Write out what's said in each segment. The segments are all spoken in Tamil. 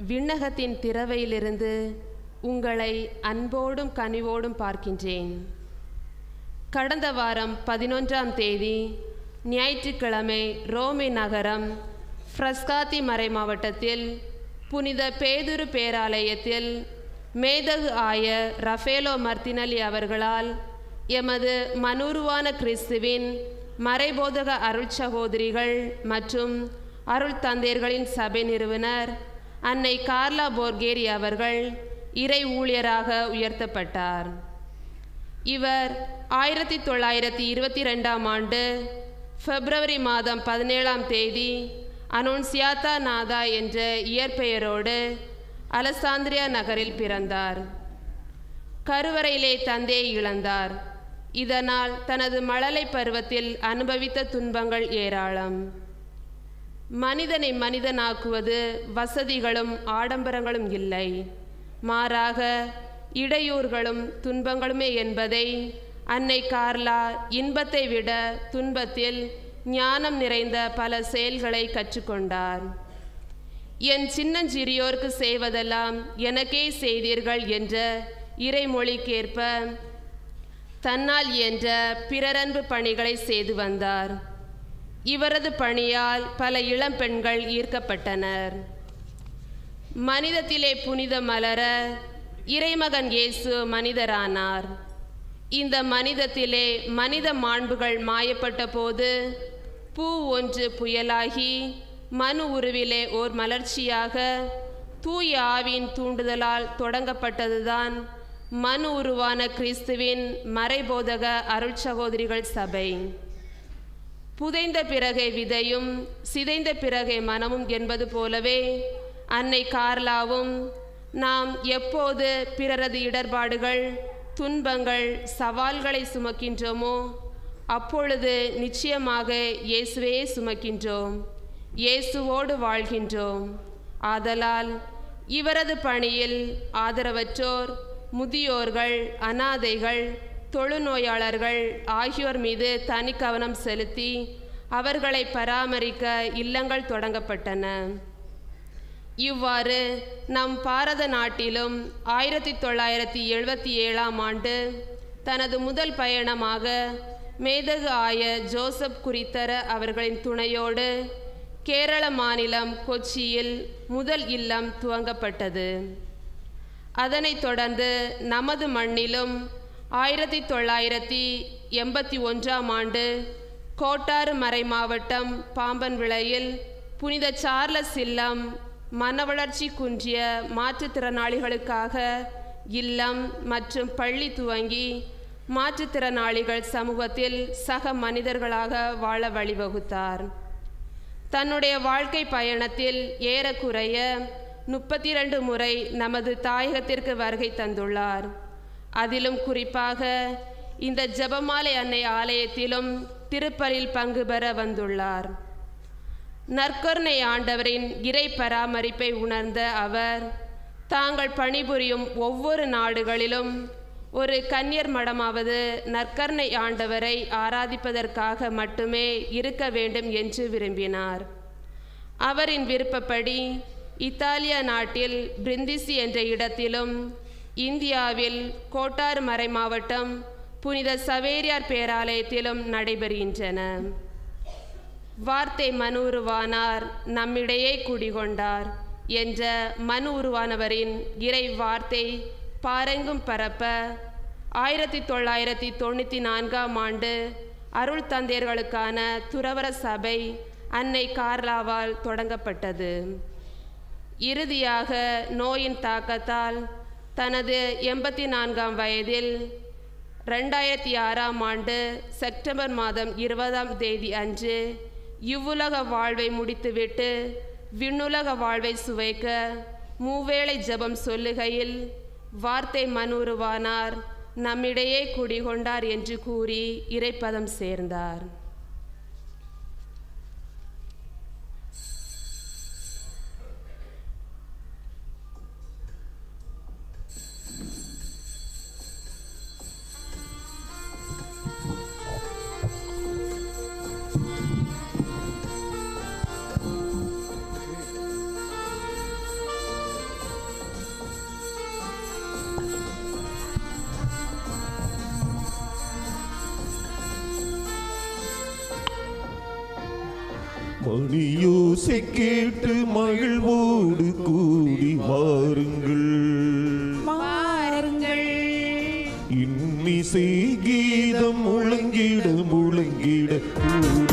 விண்ணகத்தின் திறவையிலிருந்து உங்களை அன்போடும் கனிவோடும் பார்க்கின்றேன். கடந்த வாரம் 11ஆம் தேதி ஞாயிற்றுக்கிழமை ரோமை நகரம் ஃப்ரஸ்காத்தி மறை மாவட்டத்தில் புனித பேதுரு பேராலயத்தில் மேதகு ஆயர் ரஃபேலோ மர்த்தினலி அவர்களால் எமது மனூருவான கிறிஸ்துவின் மறைபோதக அருள் சகோதரிகள் மற்றும் அருள் தந்தையர்களின் சபை நிறுவனர் அன்னை கார்லா போர்கேரி அவர்கள் இறை ஊழியராக உயர்த்தப்பட்டார். இவர் 1922ஆம் ஆண்டு பிப்ரவரி மாதம் 17ஆம் தேதி அனோன்சியாத்தா நாதா என்ற இயற்பெயரோடு அலெசாந்திரியா நகரில் பிறந்தார். கருவறையிலே தந்தையை இழந்தார். இதனால் தனது மழலை பருவத்தில் அனுபவித்த துன்பங்கள் ஏராளம். மனிதனை மனிதனாக்குவது வசதிகளும் ஆடம்பரங்களும் இல்லை, மாறாக இடையூறுகளும் துன்பங்களுமே என்பதை அன்னை கார்லா இன்பத்தை விட துன்பத்தில் ஞானம் நிறைந்த பல செயல்களை கற்றுக்கொண்டார். என் சின்னஞ்சிறியோருக்கு செய்வதெல்லாம் எனக்கே செய்தீர்கள் என்ற இறைமொழிக்கேற்ப தன்னால் இயன்ற பிறரன்பு பணிகளை செய்து வந்தார். இவரது பணியால் பல இளம்பெண்கள் ஈர்க்கப்பட்டனர். மனிதத்திலே புனித மலர இறைமகன் இயேசு மனிதரானார். இந்த மனிதத்திலே மனித மாண்புகள் மாயப்பட்ட போது பூ ஒன்று புயலாகி மனு உருவிலே ஓர் மலர்ச்சியாக தூய ஆவியின் தூண்டுதலால் தொடங்கப்பட்டதுதான் மனு உருவான கிறிஸ்துவின் மறைபோதக அருள் சகோதரிகள் சபை. புதைந்த பிறகே விதையும் சிதைந்த பிறகே மனமும் என்பது போலவே அன்னை கார்லாவும் நாம் எப்போது பிறரது இடர்பாடுகள் துன்பங்கள் சவால்களை சுமக்கின்றோமோ அப்பொழுது நிச்சயமாக இயேசுவே சுமக்கின்றோம், இயேசுவோடு வாழ்கின்றோம். ஆதலால் இவரது பணியில் ஆதரவற்றோர், முதியோர்கள், அனாதைகள், தொழுநோயாளர்கள் ஆகியோர் மீது தனி கவனம் செலுத்தி அவர்களை பராமரிக்க இல்லங்கள் தொடங்கப்பட்டன. இவ்வாறு நம் பாரத நாட்டிலும் 1977ஆம் ஆண்டு தனது முதல் பயணமாக மேதகு ஆயர் ஜோசப் குறித்தர அவர்களின் துணையோடு கேரள மாநிலம் கொச்சியில் முதல் இல்லம் துவங்கப்பட்டது. அதனைத் தொடர்ந்து நமது மண்ணிலும் 1981ஆம் ஆண்டு கோட்டாறு மறை மாவட்டம் பாம்பன் விளையில் புனித சார்லஸ் இல்லம் மனவளர்ச்சி குன்றிய மாற்றுத்திறனாளிகளுக்காக இல்லம் மற்றும் பள்ளி துவங்கி மாற்றுத்திறனாளிகள் சமூகத்தில் சக மனிதர்களாக வாழ வழிவகுத்தார். தன்னுடைய வாழ்க்கை பயணத்தில் ஏறக்குறைய 32 முறை நமது தாயகத்திற்கு வருகை தந்துள்ளார். அதிலும் குறிப்பாக இந்த ஜெபமாலை அன்னை ஆலயத்திலும் திருப்பலில் பங்கு பெற வந்துள்ளார். நற்கருணை ஆண்டவரின் இறை பராமரிப்பை உணர்ந்த அவர் தாங்கள் பணிபுரியும் ஒவ்வொரு நாடுகளிலும் ஒரு கன்னியர் மடமாவது நற்கருணை ஆண்டவரை ஆராதிப்பதற்காக மட்டுமே இருக்க வேண்டும் என்று விரும்பினார். அவரின் விருப்பப்படி இத்தாலிய நாட்டில் பிரிந்திசி என்ற இடத்திலும் இந்தியாவில் கோட்டாறு மறை மாவட்டம் புனித சவேரியார் பேராலயத்திலும் நடைபெறுகின்றன. வார்த்தை மனு உருவானார், நம்மிடையே குடிகொண்டார் என்ற மனு உருவானவரின் இறை வார்த்தை பாரெங்கும் பரப்ப 1994ஆம் ஆண்டு அருள் தந்தையர்களுக்கான துறவற சபை அன்னை கார்லாவால் தொடங்கப்பட்டது. இறுதியாக நோயின் தாக்கத்தால் தனது 84ஆம் வயதில் 2006ஆம் ஆண்டு செப்டம்பர் மாதம் 20ஆம் தேதி அன்று இவ்வுலக வாழ்வை முடித்துவிட்டு விண்ணுலக வாழ்வை சுவைக்க மூவேளை ஜெபம் சொல்லுகையில் வார்த்தை மனுருவானார், நம்மிடையே குடிகொண்டார் என்று கூறி இறைப்பதம் சேர்ந்தார். மணியோசை கேட்டு மகிழ்வோடு கூடி வாருங்கள் வாருங்கள். இன்னிசை கீதம் முழங்கிட முழங்கிட கூடுங்கள்.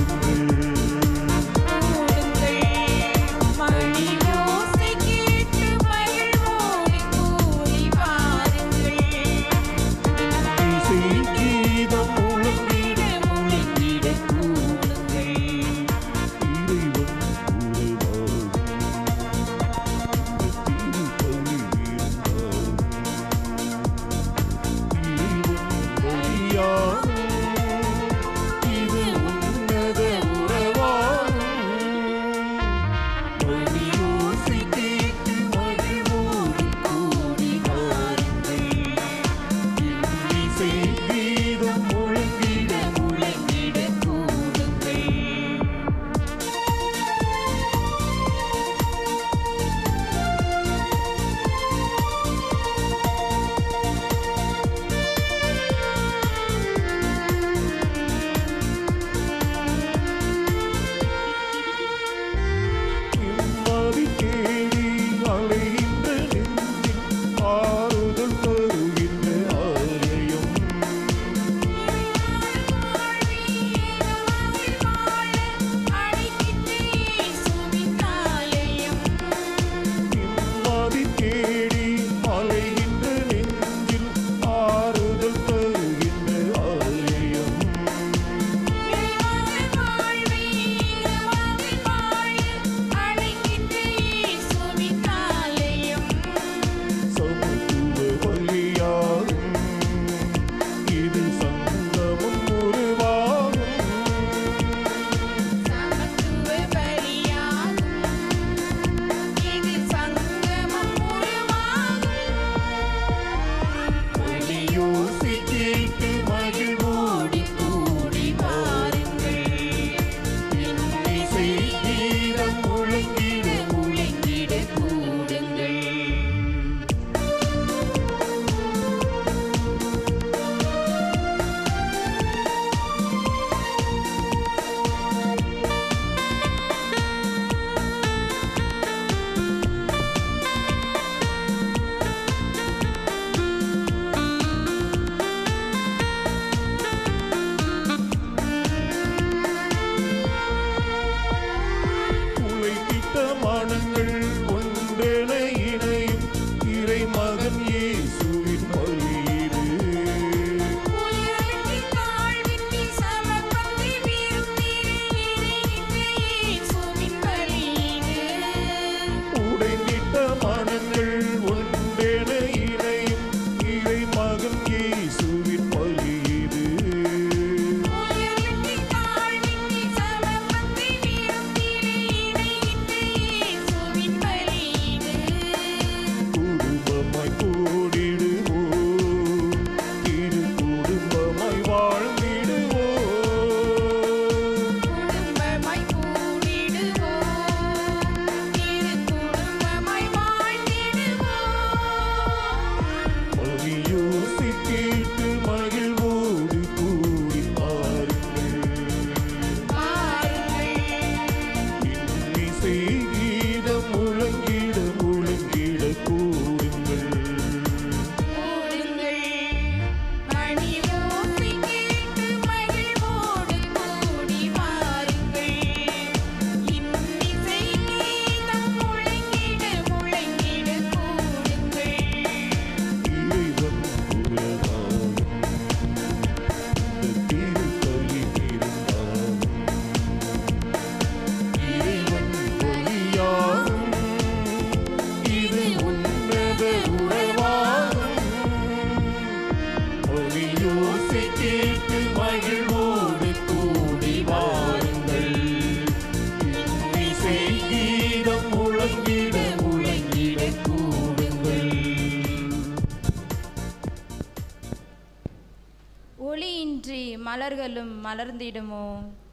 மலர்களும் மலர்ந்திடுமோ,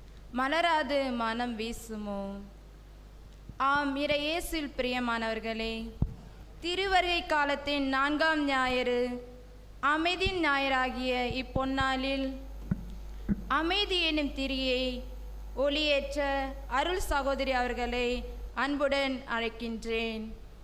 மலராது மனம் வீசுமோ? ஆம், இறையேசுவில் பிரியமானவர்களே, திருவருகை காலத்தின் 4ஆம் ஞாயிறு அமைதியின் ஞாயிறாகிய இப்பொன்னாளில் அமைதி எனும் திரியை ஒளியேற்ற அருள் சகோதரி அவர்களை அன்புடன் அழைக்கின்றேன்.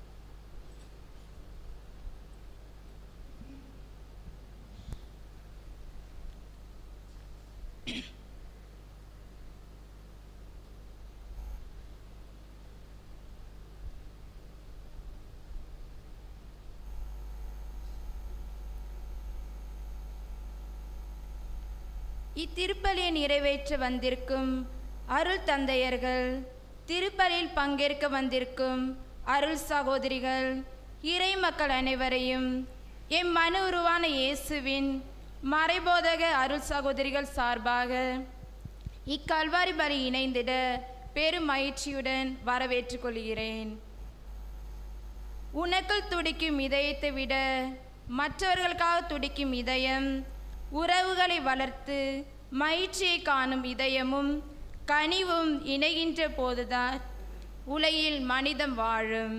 இத்திருப்பலியை நிறைவேற்ற வந்திருக்கும் அருள் தந்தையர்கள், திருப்பலியில் பங்கேற்க வந்திருக்கும் அருள் சகோதரிகள், இறை மக்கள் அனைவரையும் எம் மனு உருவான இயேசுவின் மறைபோதக அருள் சகோதரிகள் சார்பாக இக்கல்வாரி பலி இணைந்திட பெரும் மகிழ்ச்சியுடன் வரவேற்றுக் கொள்கிறேன். உனக்குள் துடிக்கும் இதயத்தை விட மற்றவர்களுக்காக துடிக்கும் இதயம், உறவுகளை வளர்த்து மகிழ்ச்சியை காணும் இதயமும் கனிவும் இணைகின்ற போதுதான் உலகில் மனிதம் வாழும்.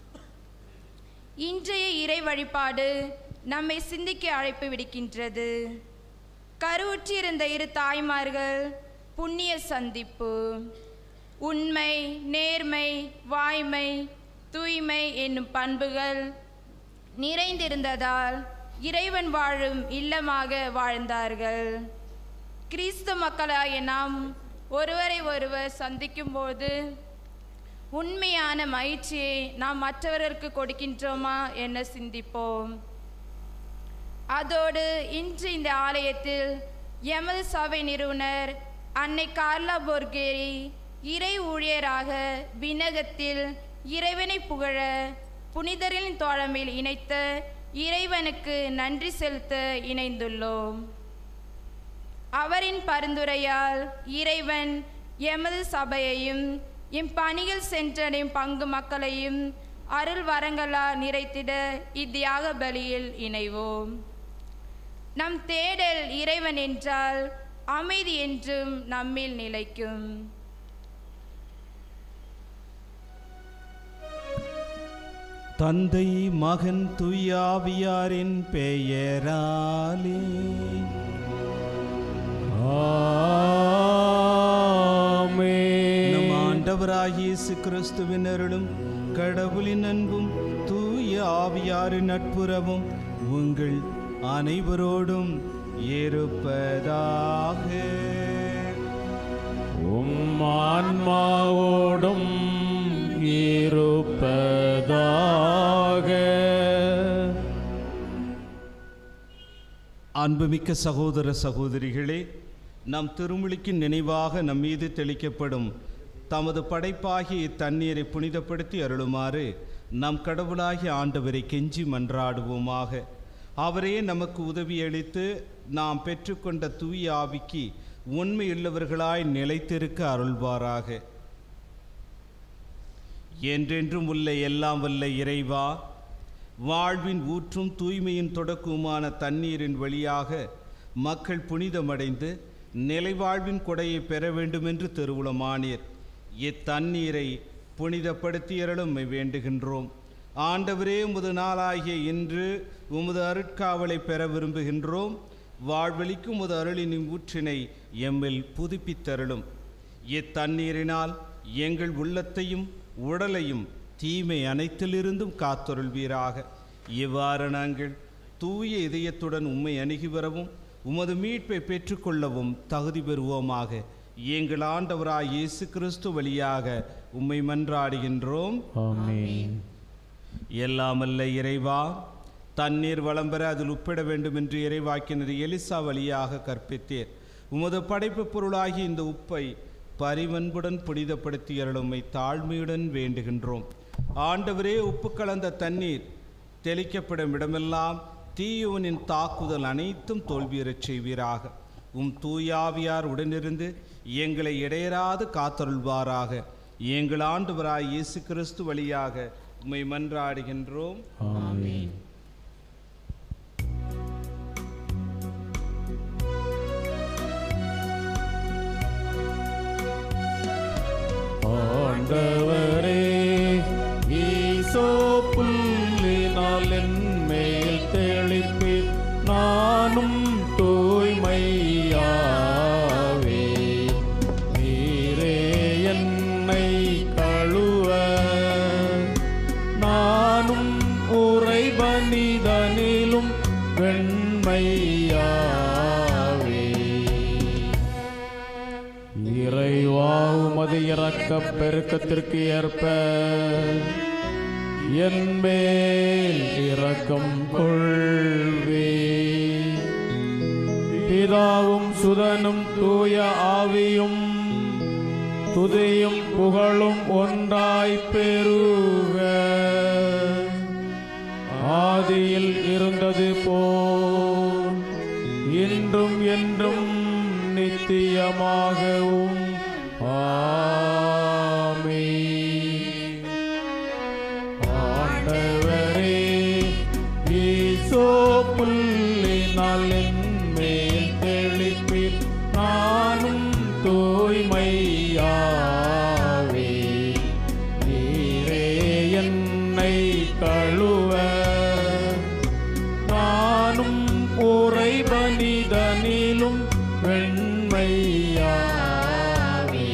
இன்றைய இறை வழிபாடு நம்மை சிந்திக்க அழைப்பு விடுக்கின்றது. கருவுற்றிருந்த இரு தாய்மார்கள் புண்ணிய சந்திப்பு. உண்மை, நேர்மை, வாய்மை, தூய்மை என்னும் பண்புகள் நிறைந்திருந்ததால் இறைவன் வாழும் இல்லமாக வாழ்ந்தார்கள். கிறிஸ்து மக்களாகிய நாம் ஒருவரை ஒருவர் சந்திக்கும் போது உண்மையான மகிழ்ச்சியை நாம் மற்றவர்களுக்கு கொடுக்கின்றோமா என சிந்திப்போம். அதோடு இன்று இந்த ஆலயத்தில் எமது சபை நிறுவனர் அன்னை கார்லா போர்கேரி இறை ஊழியராக விண்ணகத்தில் இறைவனை புகழ புனிதரின் தோழமையில் இணைத்த இறைவனுக்கு நன்றி செலுத்த இணைந்துள்ளோம். அவரின் பரிந்துரையால் இறைவன் எமது சபையையும் எம் பணியில் சென்றடையும் பங்கு மக்களையும் அருள் வரங்களால் நிறைத்திட இத்தியாக பலியில் இணைவோம். நம் தேடல் இறைவன் என்றால் அமைதி என்றும் நம்மில் நிலைக்கும். தந்தை, மகன், தூயாவியாரின் பெயராலே ஆமென். நம் ஆண்டவராகிய இயேசு கிறிஸ்துவின் அருளும் கடவுளின் அன்பும் தூய ஆவியாரின் நட்புறவும் உங்கள் அனைவரோடும் இருப்பதாக. உம் ஆன்மாவோடும் இருப்பதாக. அன்புமிக்க சகோதர சகோதரிகளே, நம் திருமுழுக்கின் நினைவாக நம் மீது தெளிக்கப்படும் தமது படைப்பாகிய இத்தண்ணீரை புனிதப்படுத்தி அருளுமாறு நம் கடவுளாகிய ஆண்டவரை கெஞ்சி மன்றாடுவோமாக. அவரே நமக்கு உதவியளித்து நாம் பெற்றுக்கொண்ட தூய ஆவிக்கு உண்மையுள்ளவர்களாய் நிலைத்திருக்க அருள்வாராக. என்றென்றும் உள்ள எல்லாம் வல்ல இறைவா, வாழ்வின் ஊற்றும் தூய்மையின் தொடக்கமுமான தண்ணீரின் வழியாக மக்கள் புனிதமடைந்து நிலைவாழ்வின் கொடையை பெற வேண்டுமென்று திருவுளமானீர். இத்தண்ணீரை புனிதப்படுத்தியருளும் வேண்டுகின்றோம். ஆண்டவரே, உமது நாளாகிய இன்று உமது அருட்காவலை பெற விரும்புகின்றோம். வாழ்வெளிக்கும் உமது அருளின் ஊற்றினை எம்மில் புதுப்பித்தருளும். இத்தண்ணீரினால் எங்கள் உள்ளத்தையும் உடலையும் தீமை அனைத்திலிருந்தும் காத்தருள்வீராக. இவ்வாறு நாங்கள் தூய இதயத்துடன் உம்மை அணுகி வரவும் உமது மீட்பை பெற்றுக்கொள்ளவும் தகுதி பெறுவோமாக. எங்கள் ஆண்டவராய் இயேசு கிறிஸ்து வழியாக உம்மை மன்றாடுகின்றோம். ஆமென். எல்லாமல்ல இறைவா, தண்ணீர் வளம் பெற அதில் உப்பிட வேண்டும் என்று இறைவாக்கினர் எலிசா வழியாக கற்பித்தீர். உமது படைப்பு பொருளாகி இந்த உப்பை பரிவன்புடன் புனிதப்படுத்தி அருளுமை தாழ்மையுடன் வேண்டுகின்றோம். ஆண்டவரே, உப்பு கலந்த தண்ணீர் தெளிக்கப்படும் இடமெல்லாம் தீயோனின் தாக்குதல் அனைத்தும் தோல்வியுறச் செய்வீராக. உம் தூயாவியார் உடனிருந்து எங்களை இடையராது காத்தருள்வாராக. எங்கள் ஆண்டவராய் இயேசு கிறிஸ்து வழியாக உம்மை மன்றாடுகின்றோம். ஆமென். ஆண்டவரே, ஈசோப்புள்ளினால் என் மேல் தெளிப்பீர், நானும் தூய்மையாவே. நீரே நீலும் வெண்மையாவே. இறைவா உமது இரக்கப் பெருக்கத்திற்கு ஏற்ப என் மேல் இரக்கம் கொள்வே. பிதாவும் சுதனும் தூய ஆவியும் துதியும் புகழும் ஒன்றாய் பெருக. ஆதியில் இருந்தது போல் இன்றும் என்றும் நித்தியமாகவும் ஆமென். ஆண்டவரே ஈசோப்புல்லினால் என் மேல் தெளிப்பீர். நானும் தூய்மையாவே. நீரே என்னை கழுவ. நானும் உறைபனிதனிலும் வெண்மையாவே.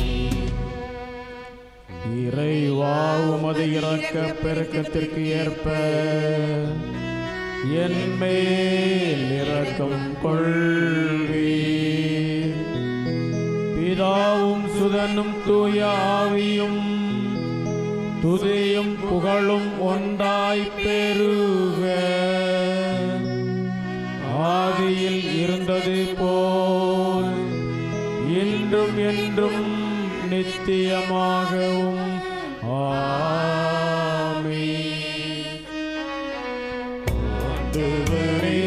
இறைவா உமது இரக்கப் பெருக்கத்திற்கு ஏற்ப என் மேல் இரக்கம் கொள்வீர். பிதாவும் சுதனும் தூய ஆவியும் துதியும் புகழும் ஒன்றாய் பெருக. ஆதியில் இருந்தது போல் இன்றும் என்றும் நித்தியமாகவும் ஆமென். ஆண்டவரே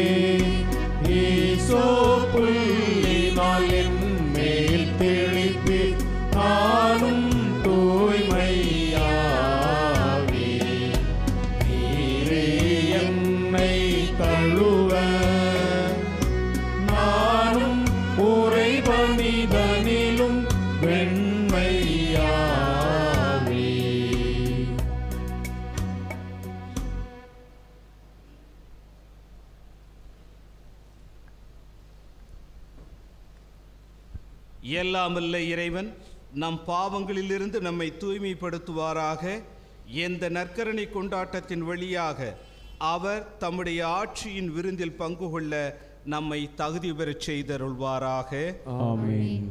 ஈசோப்புல்லினால் என் மேல் தெளிப்பீர். நானும் தூய்மையாவே. நீரே என்னை கழுவ. நானும் உறைபனிதனிலும் வெண்மையாவே. எல்லாமல்ல இறைவன் நம் பாவங்களிலிருந்து நம்மை தூய்மைப்படுத்துவாராக. எந்த நற்கரணை கொண்டாட்டத்தின் வழியாக அவர் தம்முடைய ஆட்சியின் விருந்தில் பங்கு கொள்ள நம்மை தகுதி பெறச் செய்தருள்வாராக. ஆமென்.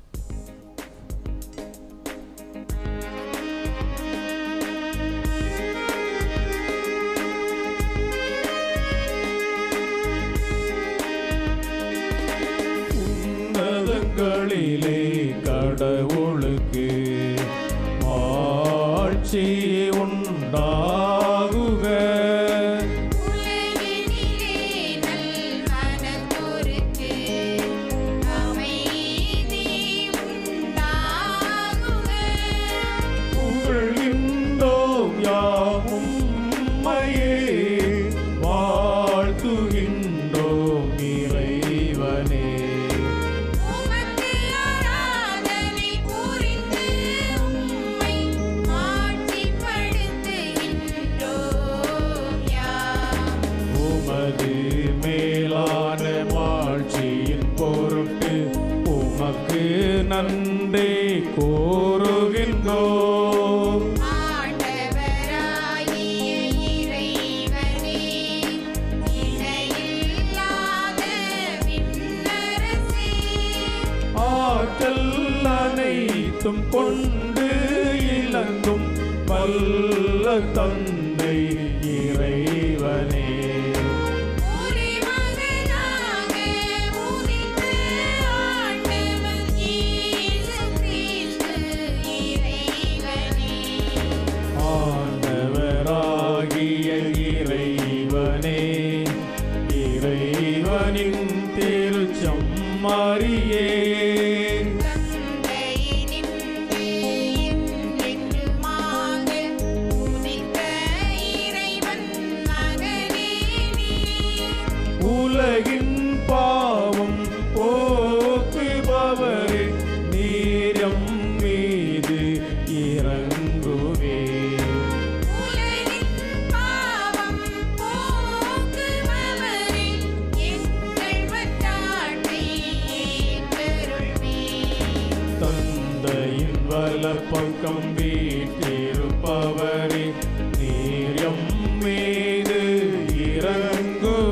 உன்னதங்களிலே கடவுளுக்கு ஆட்சி உண்டாகுக. உலகினிலே நல்மனத்தோருக்கு அமைதி உண்டாகுக. புகழ்கின்றோம் யாவும் உம்மையே. வாழ்த்துகின்றோம் இறைவனே. உமக்கு ஆராதனை புரிந்து உம்மை மாட்சிப்படுத்துகின்றோம் யாம். உமது மேலான மாட்சியின் பொருட்டு உமக்கு நன்றி கூறுகின்றோம். ஆண்டவராகிய இறைவனே, இணையில்லாத விண்ணரசே, ஆற்றல் அனைத்தும் கொண்டு இலங்கும் வல்ல தந்தை இறைவனே. ஒரே மகனாக உதித்த ஆண்டவர் இயேசு கிறிஸ்து இறைவனே. ஆண்டவராகிய இறைவனே, இறைவனின் திருச்செம்மறியே, தந்தையினின்று என்றென்றுமாக உதித்த இறைவன் மகனே நீர். உலகின் பாவம் போக்குபவரே, நீரம் மீது இறங்குவே. உலகின் பாவம் போக்குபவரே, எங்கள் வட்டாட்டை ஏற்றருள்வீர். தந்தையின் வலப்பக்கம் வீற்றிருப்பவரே, நீரம் மீது இறங்குவே.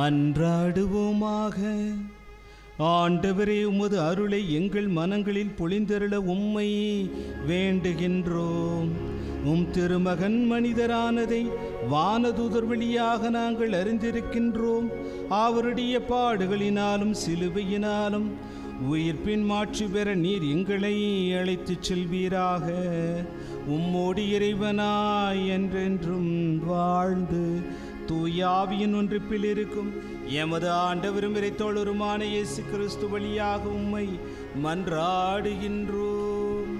மன்றாடுவோமாக. ஆண்டவரே, உமது அருளை எங்கள் மனங்களில் பொழிந்தருள உம்மை வேண்டுகின்றோம். உம் திருமகன் மனிதரானதை வானதூதர் வழியாக நாங்கள் அறிந்திருக்கின்றோம். அவருடைய பாடுகளினாலும் சிலுவையினாலும் உயிர்ப்பின் மாட்சி பெற நீர் எங்களை அழைத்துச் செல்வீராக. உம்மோடு இறைவனாய் என்றென்றும் வாழ்ந்து தூயாவியின் ஒன்றிப்பில் இருக்கும் எமது ஆண்டவரும் இறைத்தோழருமான இயேசு கிறிஸ்து வழியாக உம்மை மன்றாடுகின்றோம்.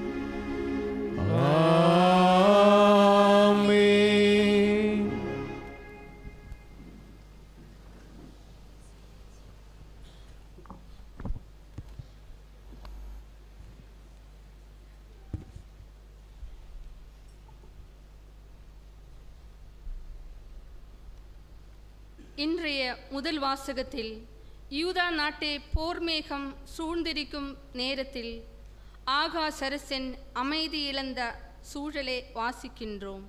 ஆமென். இன்றைய முதல் வாசகத்தில் யூதா நாட்டை போர் மேகம் சூழ்ந்திருக்கும் நேரத்தில் ஆகாஸ் அரசன் அமைதி இழந்த சூழலை வாசிக்கின்றோம்.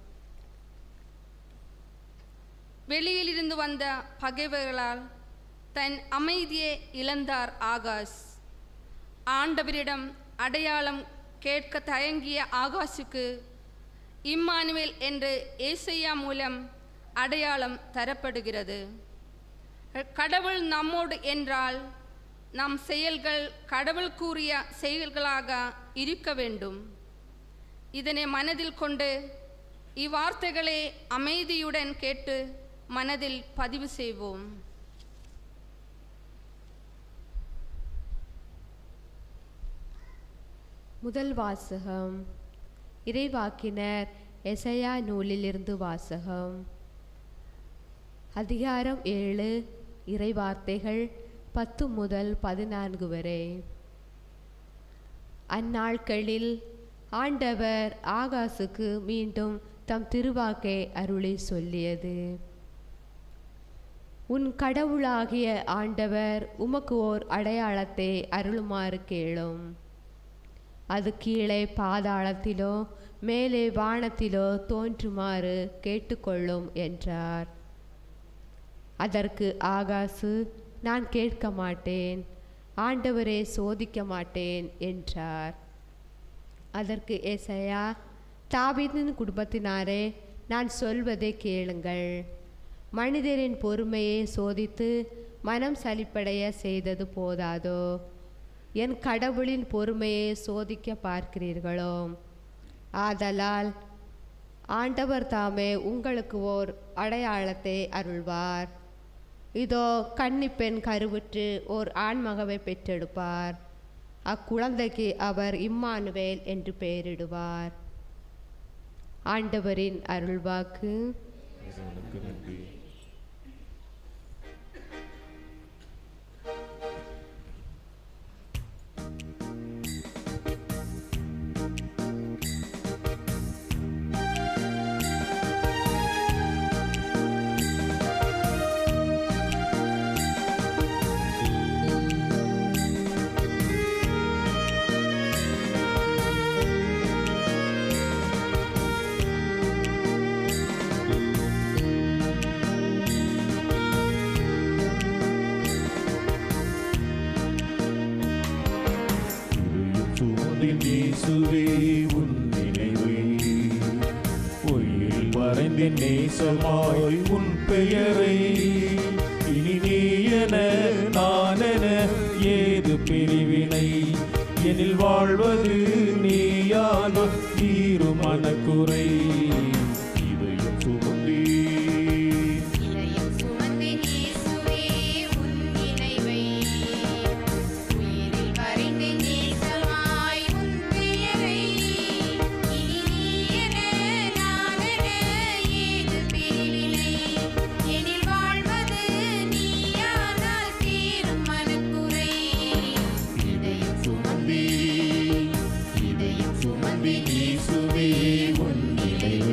வெளியிலிருந்து வந்த பகைவர்களால் தன் அமைதியை இழந்தார் ஆகாஸ். ஆண்டவரிடம் அடையாளம் கேட்க தயங்கிய ஆகாசுக்கு இம்மானுவேல் என்று ஏசையா மூலம் அடையாளம் தரப்படுகிறது. கடவுள் நம்மோடு என்றால் நம் செயல்கள் கடவுள் கூறிய செயல்களாக இருக்க வேண்டும். இதனை மனதில் கொண்டு இவ்வார்த்தைகளை அமைதியுடன் கேட்டு மனதில் பதிவு செய்வோம். முதல் வாசகம் இறைவாக்கினர் எசையா நூலிலிருந்து வாசகம். அதிகாரம் 7, இறைவார்த்தைகள் 10 முதல் 14 வரை. அந்நாட்களில் ஆண்டவர் ஆகாசுக்கு மீண்டும் தம் திருவாக்கை அருளி சொல்லியது. உன் கடவுளாகிய ஆண்டவர் உமக்கு ஓர் அடையாளத்தை அருளுமாறு கேளும். அது கீழே பாதாளத்திலோ மேலே வானத்திலோ தோன்றுமாறு கேட்டுக்கொள்ளும் என்றார். அதற்கு ஆகாசு, நான் கேட்க மாட்டேன், ஆண்டவரே சோதிக்க மாட்டேன் என்றார். அதற்கு ஏசாயா, தாவீதின் குடும்பத்தினாரே, நான் சொல்வதை கேளுங்கள். மனிதரின் பொறுமையை சோதித்து மனம் சலிப்படைய செய்தது போதாதோ? என் கடவுளின் பொறுமையை சோதிக்க பார்க்கிறீர்களோ? ஆதலால் ஆண்டவர் தாமே உங்களுக்கு ஓர் அடையாளத்தை அருள்வார். இதோ கன்னிப்பெண் கருவுற்று ஓர் ஆண்மகவை பெற்றெடுப்பார். அக்குழந்தைக்கு அவர் இம்மானுவேல் என்று பெயரிடுவார். ஆண்டவரின் அருள்வாக்கு. இயேசுவே உன் நினைவே உயிரில் வரைந்தேன் நேசமாய் உன் பெயரை. இனி நீ என நான் என ஏது பிரிவினை, எனில் வாழ்வது நீயான தீரும் மனக்குறை. இதயம் சுமந்தே இதயம் சுமந்தேன் இயேசுவே உன் நினைவை, உயிரில் வரைந்தேன் நேசமாய் உன் பெயரை. இனி நீ என நான் என ஏது பிரிவினை, எனில் வாழ்வது நீயானால் தீரும் மனக்குறை. இதயம் சுமந்தேன் இயேசுவே உன் நினைவை.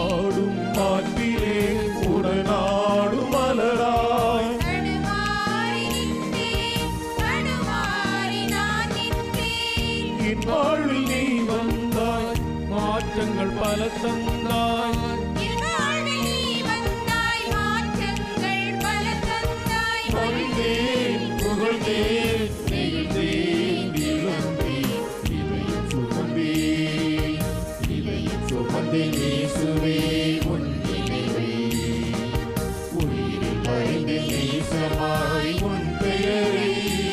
ஆடும் காற்றிலே உடனாடும் மலராய் தடுமாறி நின்றேன், தடுமாறி நான் நின்றேன். என் வாழ்வில் நீ வந்தாய், மாற்றங்கள் பல தந்தாய். என் வாழ்வில் நீ வந்தாய், மாற்றங்கள் பல தந்தாய். மகிழ்ந்தேன், புகழ்ந்தேன், நெகிழ்ந்தேன், இழந்தேன், இதயம் சுமந்தேன், இதயம் சுமந்தேன் இயேசுவே உன் நினைவை. உயிரில் வரைந்தேன் நேசமாய் உன் பெயரை.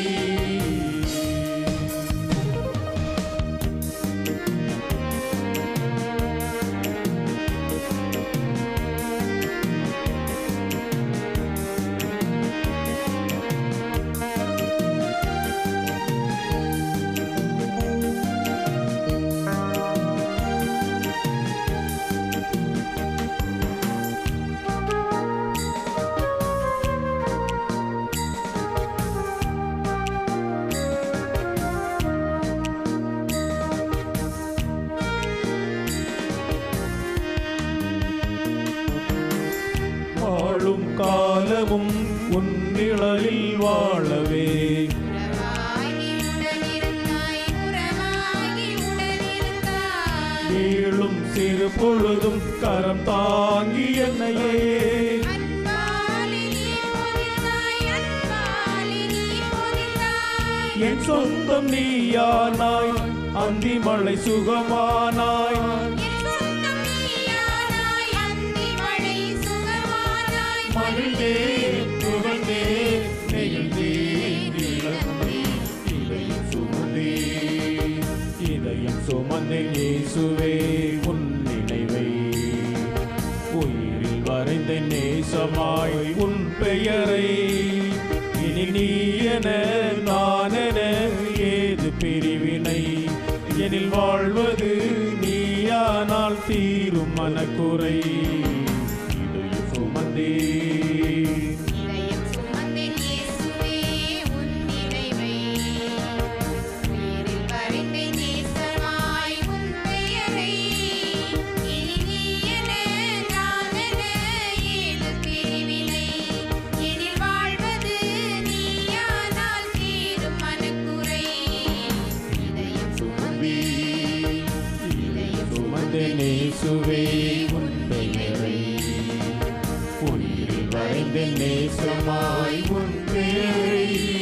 வாழும் காலமும் உன் நிழலில் வாழவே. உறவாகி உடனிருந்தாய், உறவாகி உடனிருந்தாய். ஏழும் சிறு பொழுதும் கரம் தாங்கி என்னையே. அன்பாலே நீ பொதிந்தாய், அன்பாலே நீ பொதிந்தாய். என் சொந்தம் நீயானாய், அந்தி மழை சுகமானாய். என் சொந்தம் நீயானாய், அந்தி மழை சுகமானாய். மகிழ்ந்தேன், புகழ்ந்தேன், நெகிழ்ந்தேன், இழந்தேன், இதயம் சுமந்தேன், இதயம் சுமந்தேன் இயேசுவே உன் நினைவை. உயிரில் வரைந்தேன் நேசமாய் உன் பெயரை. இனி நீ என நான் என ஏது பிரிவினை. எனில் வாழ்வது நீயானால் தீரும் மனக்குறை. இதயம் சுமந்தேன், இதயம் சுமந்தேன் இயேசுவே உன் நினைவை. உயிரில் வரைந்தேன் நேசமாய் உன் பெயரை. இனி நீ என நான் என ஏது பிரிவினை. எனில் வாழ்வது நீயானால் தீரும் மனக்குறை. இதயம் சுமந்தேன், இதயம் சுமந்தேன் இயேசுவே உன் பெயரை. உயிரில் வரைந்தேன் நேசமாய் உன் பெயரை.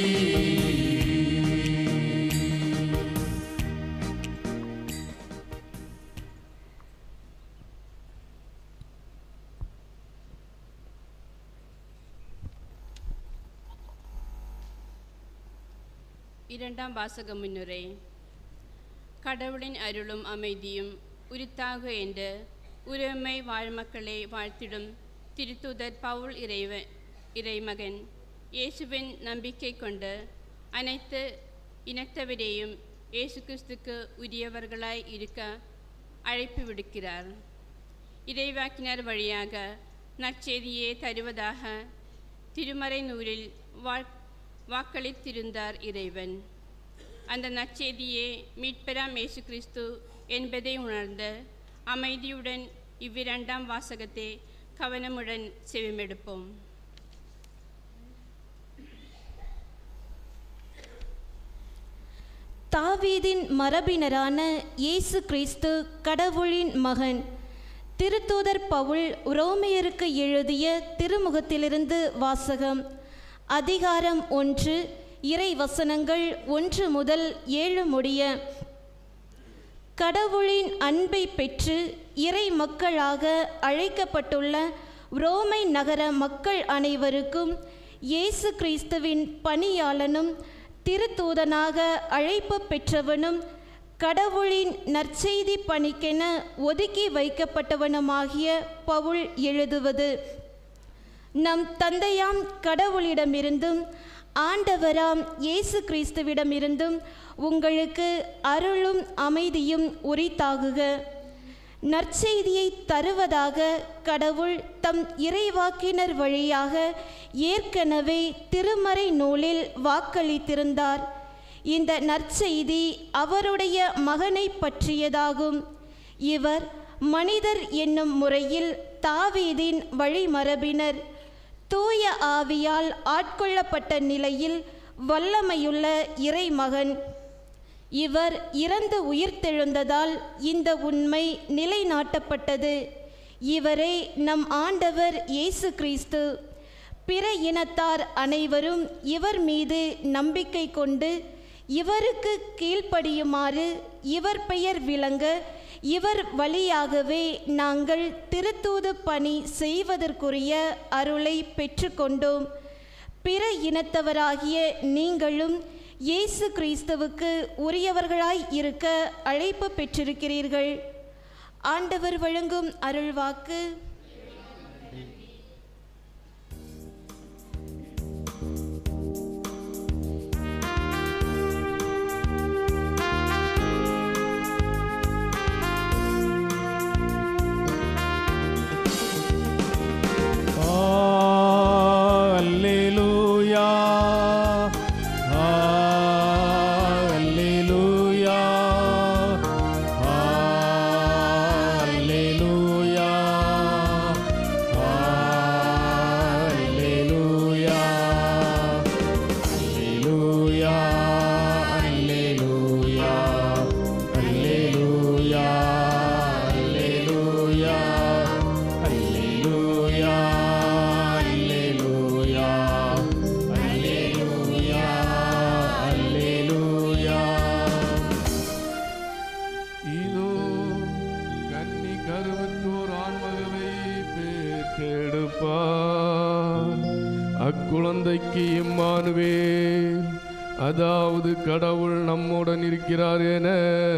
இரண்டாம் வாசக முன்னுரை. கடவுளின் அருளும் அமைதியும் உரித்தாக என்ற உரிமை வாழ்மக்களை வாழ்த்திடும் திருத்தூதர் பவுல் இறைமகன் இயேசுவின் நம்பிக்கை கொண்ட அனைத்து இனத்தவரையும் இயேசு கிறிஸ்துக்கு உரியவர்களாய் இருக்க அழைப்பு விடுக்கிறார். இறைவாக்கினர் வழியாக நற்செய்தியை தருவதாக திருமறை நூலில் வாக்களித்திருந்தார் இறைவன். அந்த நற்செய்தியே மீட்பெறாம் இயேசு கிறிஸ்து என்பதை உணர்ந்த அமைதியுடன் இவ்விரண்டாம் வாசகத்தை கவனமுடன் செவிமெடுப்போம். தாவீதின் மரபினரான இயேசு கிறிஸ்து கடவுளின் மகன். திருத்தூதர் பவுல் உரோமையருக்கு எழுதிய திருமுகத்திலிருந்து வாசகம். அதிகாரம் 1, இறை வசனங்கள் 1 முதல் 7 முடிய. கடவுளின் அன்பை பெற்று இறை மக்களாக அழைக்கப்பட்டுள்ள உரோமை நகர மக்கள் அனைவருக்கும் இயேசு கிறிஸ்துவின் பணியாளனும் திருத்தூதனாக அழைப்பு பெற்றவனும் கடவுளின் நற்செய்தி பணிக்கென ஒதுக்கி வைக்கப்பட்டவனுமாகிய பவுல் எழுதுவது. நம் தந்தையாம் கடவுளிடமிருந்தும் ஆண்டவராம் இயேசு கிறிஸ்துவிடமிருந்தும் உங்களுக்கு அருளும் அமைதியும் உரித்தாகுக. நற்செய்தியை தருவதாக கடவுள் தம் இறைவாக்கினர் வழியாக ஏற்கனவே திருமறை நூலில் வாக்களித்திருந்தார். இந்த நற்செய்தி அவருடைய மகனை பற்றியதாகும். இவர் மனிதர் என்னும் முறையில் தாவீதின் வழிமரபினர், தூய ஆவியால் ஆட்கொள்ளப்பட்ட நிலையில் வல்லமையுள்ள இறைமகன். இவர் இறந்து உயிர்த்தெழுந்ததால் இந்த உண்மை நிலைநாட்டப்பட்டது. இவரே நம் ஆண்டவர் இயேசு கிறிஸ்து. பிற இனத்தார் அனைவரும் இவர் மீது நம்பிக்கை கொண்டு இவருக்கு கீழ்ப்படியுமாறு இவர் பெயர் விளங்க இவர் வழியாகவே நாங்கள் திருத்தூது பணி செய்வதற்குரிய அருளை பெற்றுக்கொண்டோம். பிற இனத்தவராகிய நீங்களும் இயேசு கிறிஸ்துவுக்கு உரியவர்களாய் இருக்க அழைப்பு பெற்றிருக்கிறீர்கள். ஆண்டவர் வழங்கும் அருள்வாக்கு. அக்குழந்தைக்கு இம்மானுவேல், அதாவது கடவுள் நம்முடன் இருக்கிறார் என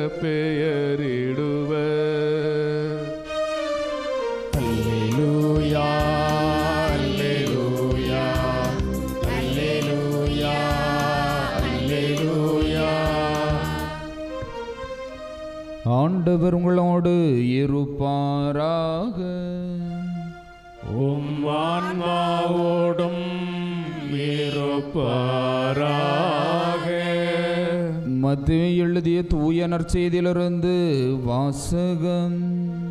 பெயரிடுவர். அல்லேலூயா, அல்லேலூயா, அல்லேலூயா, அல்லேலூயா. ஆண்டவர் உங்களோடு இருப்பாராக. உம் ஆன்மாவோடும் இருப்பாராக. மத்தேயு எழுதிய தூய நற்செய்தியிலிருந்து வாசகம்.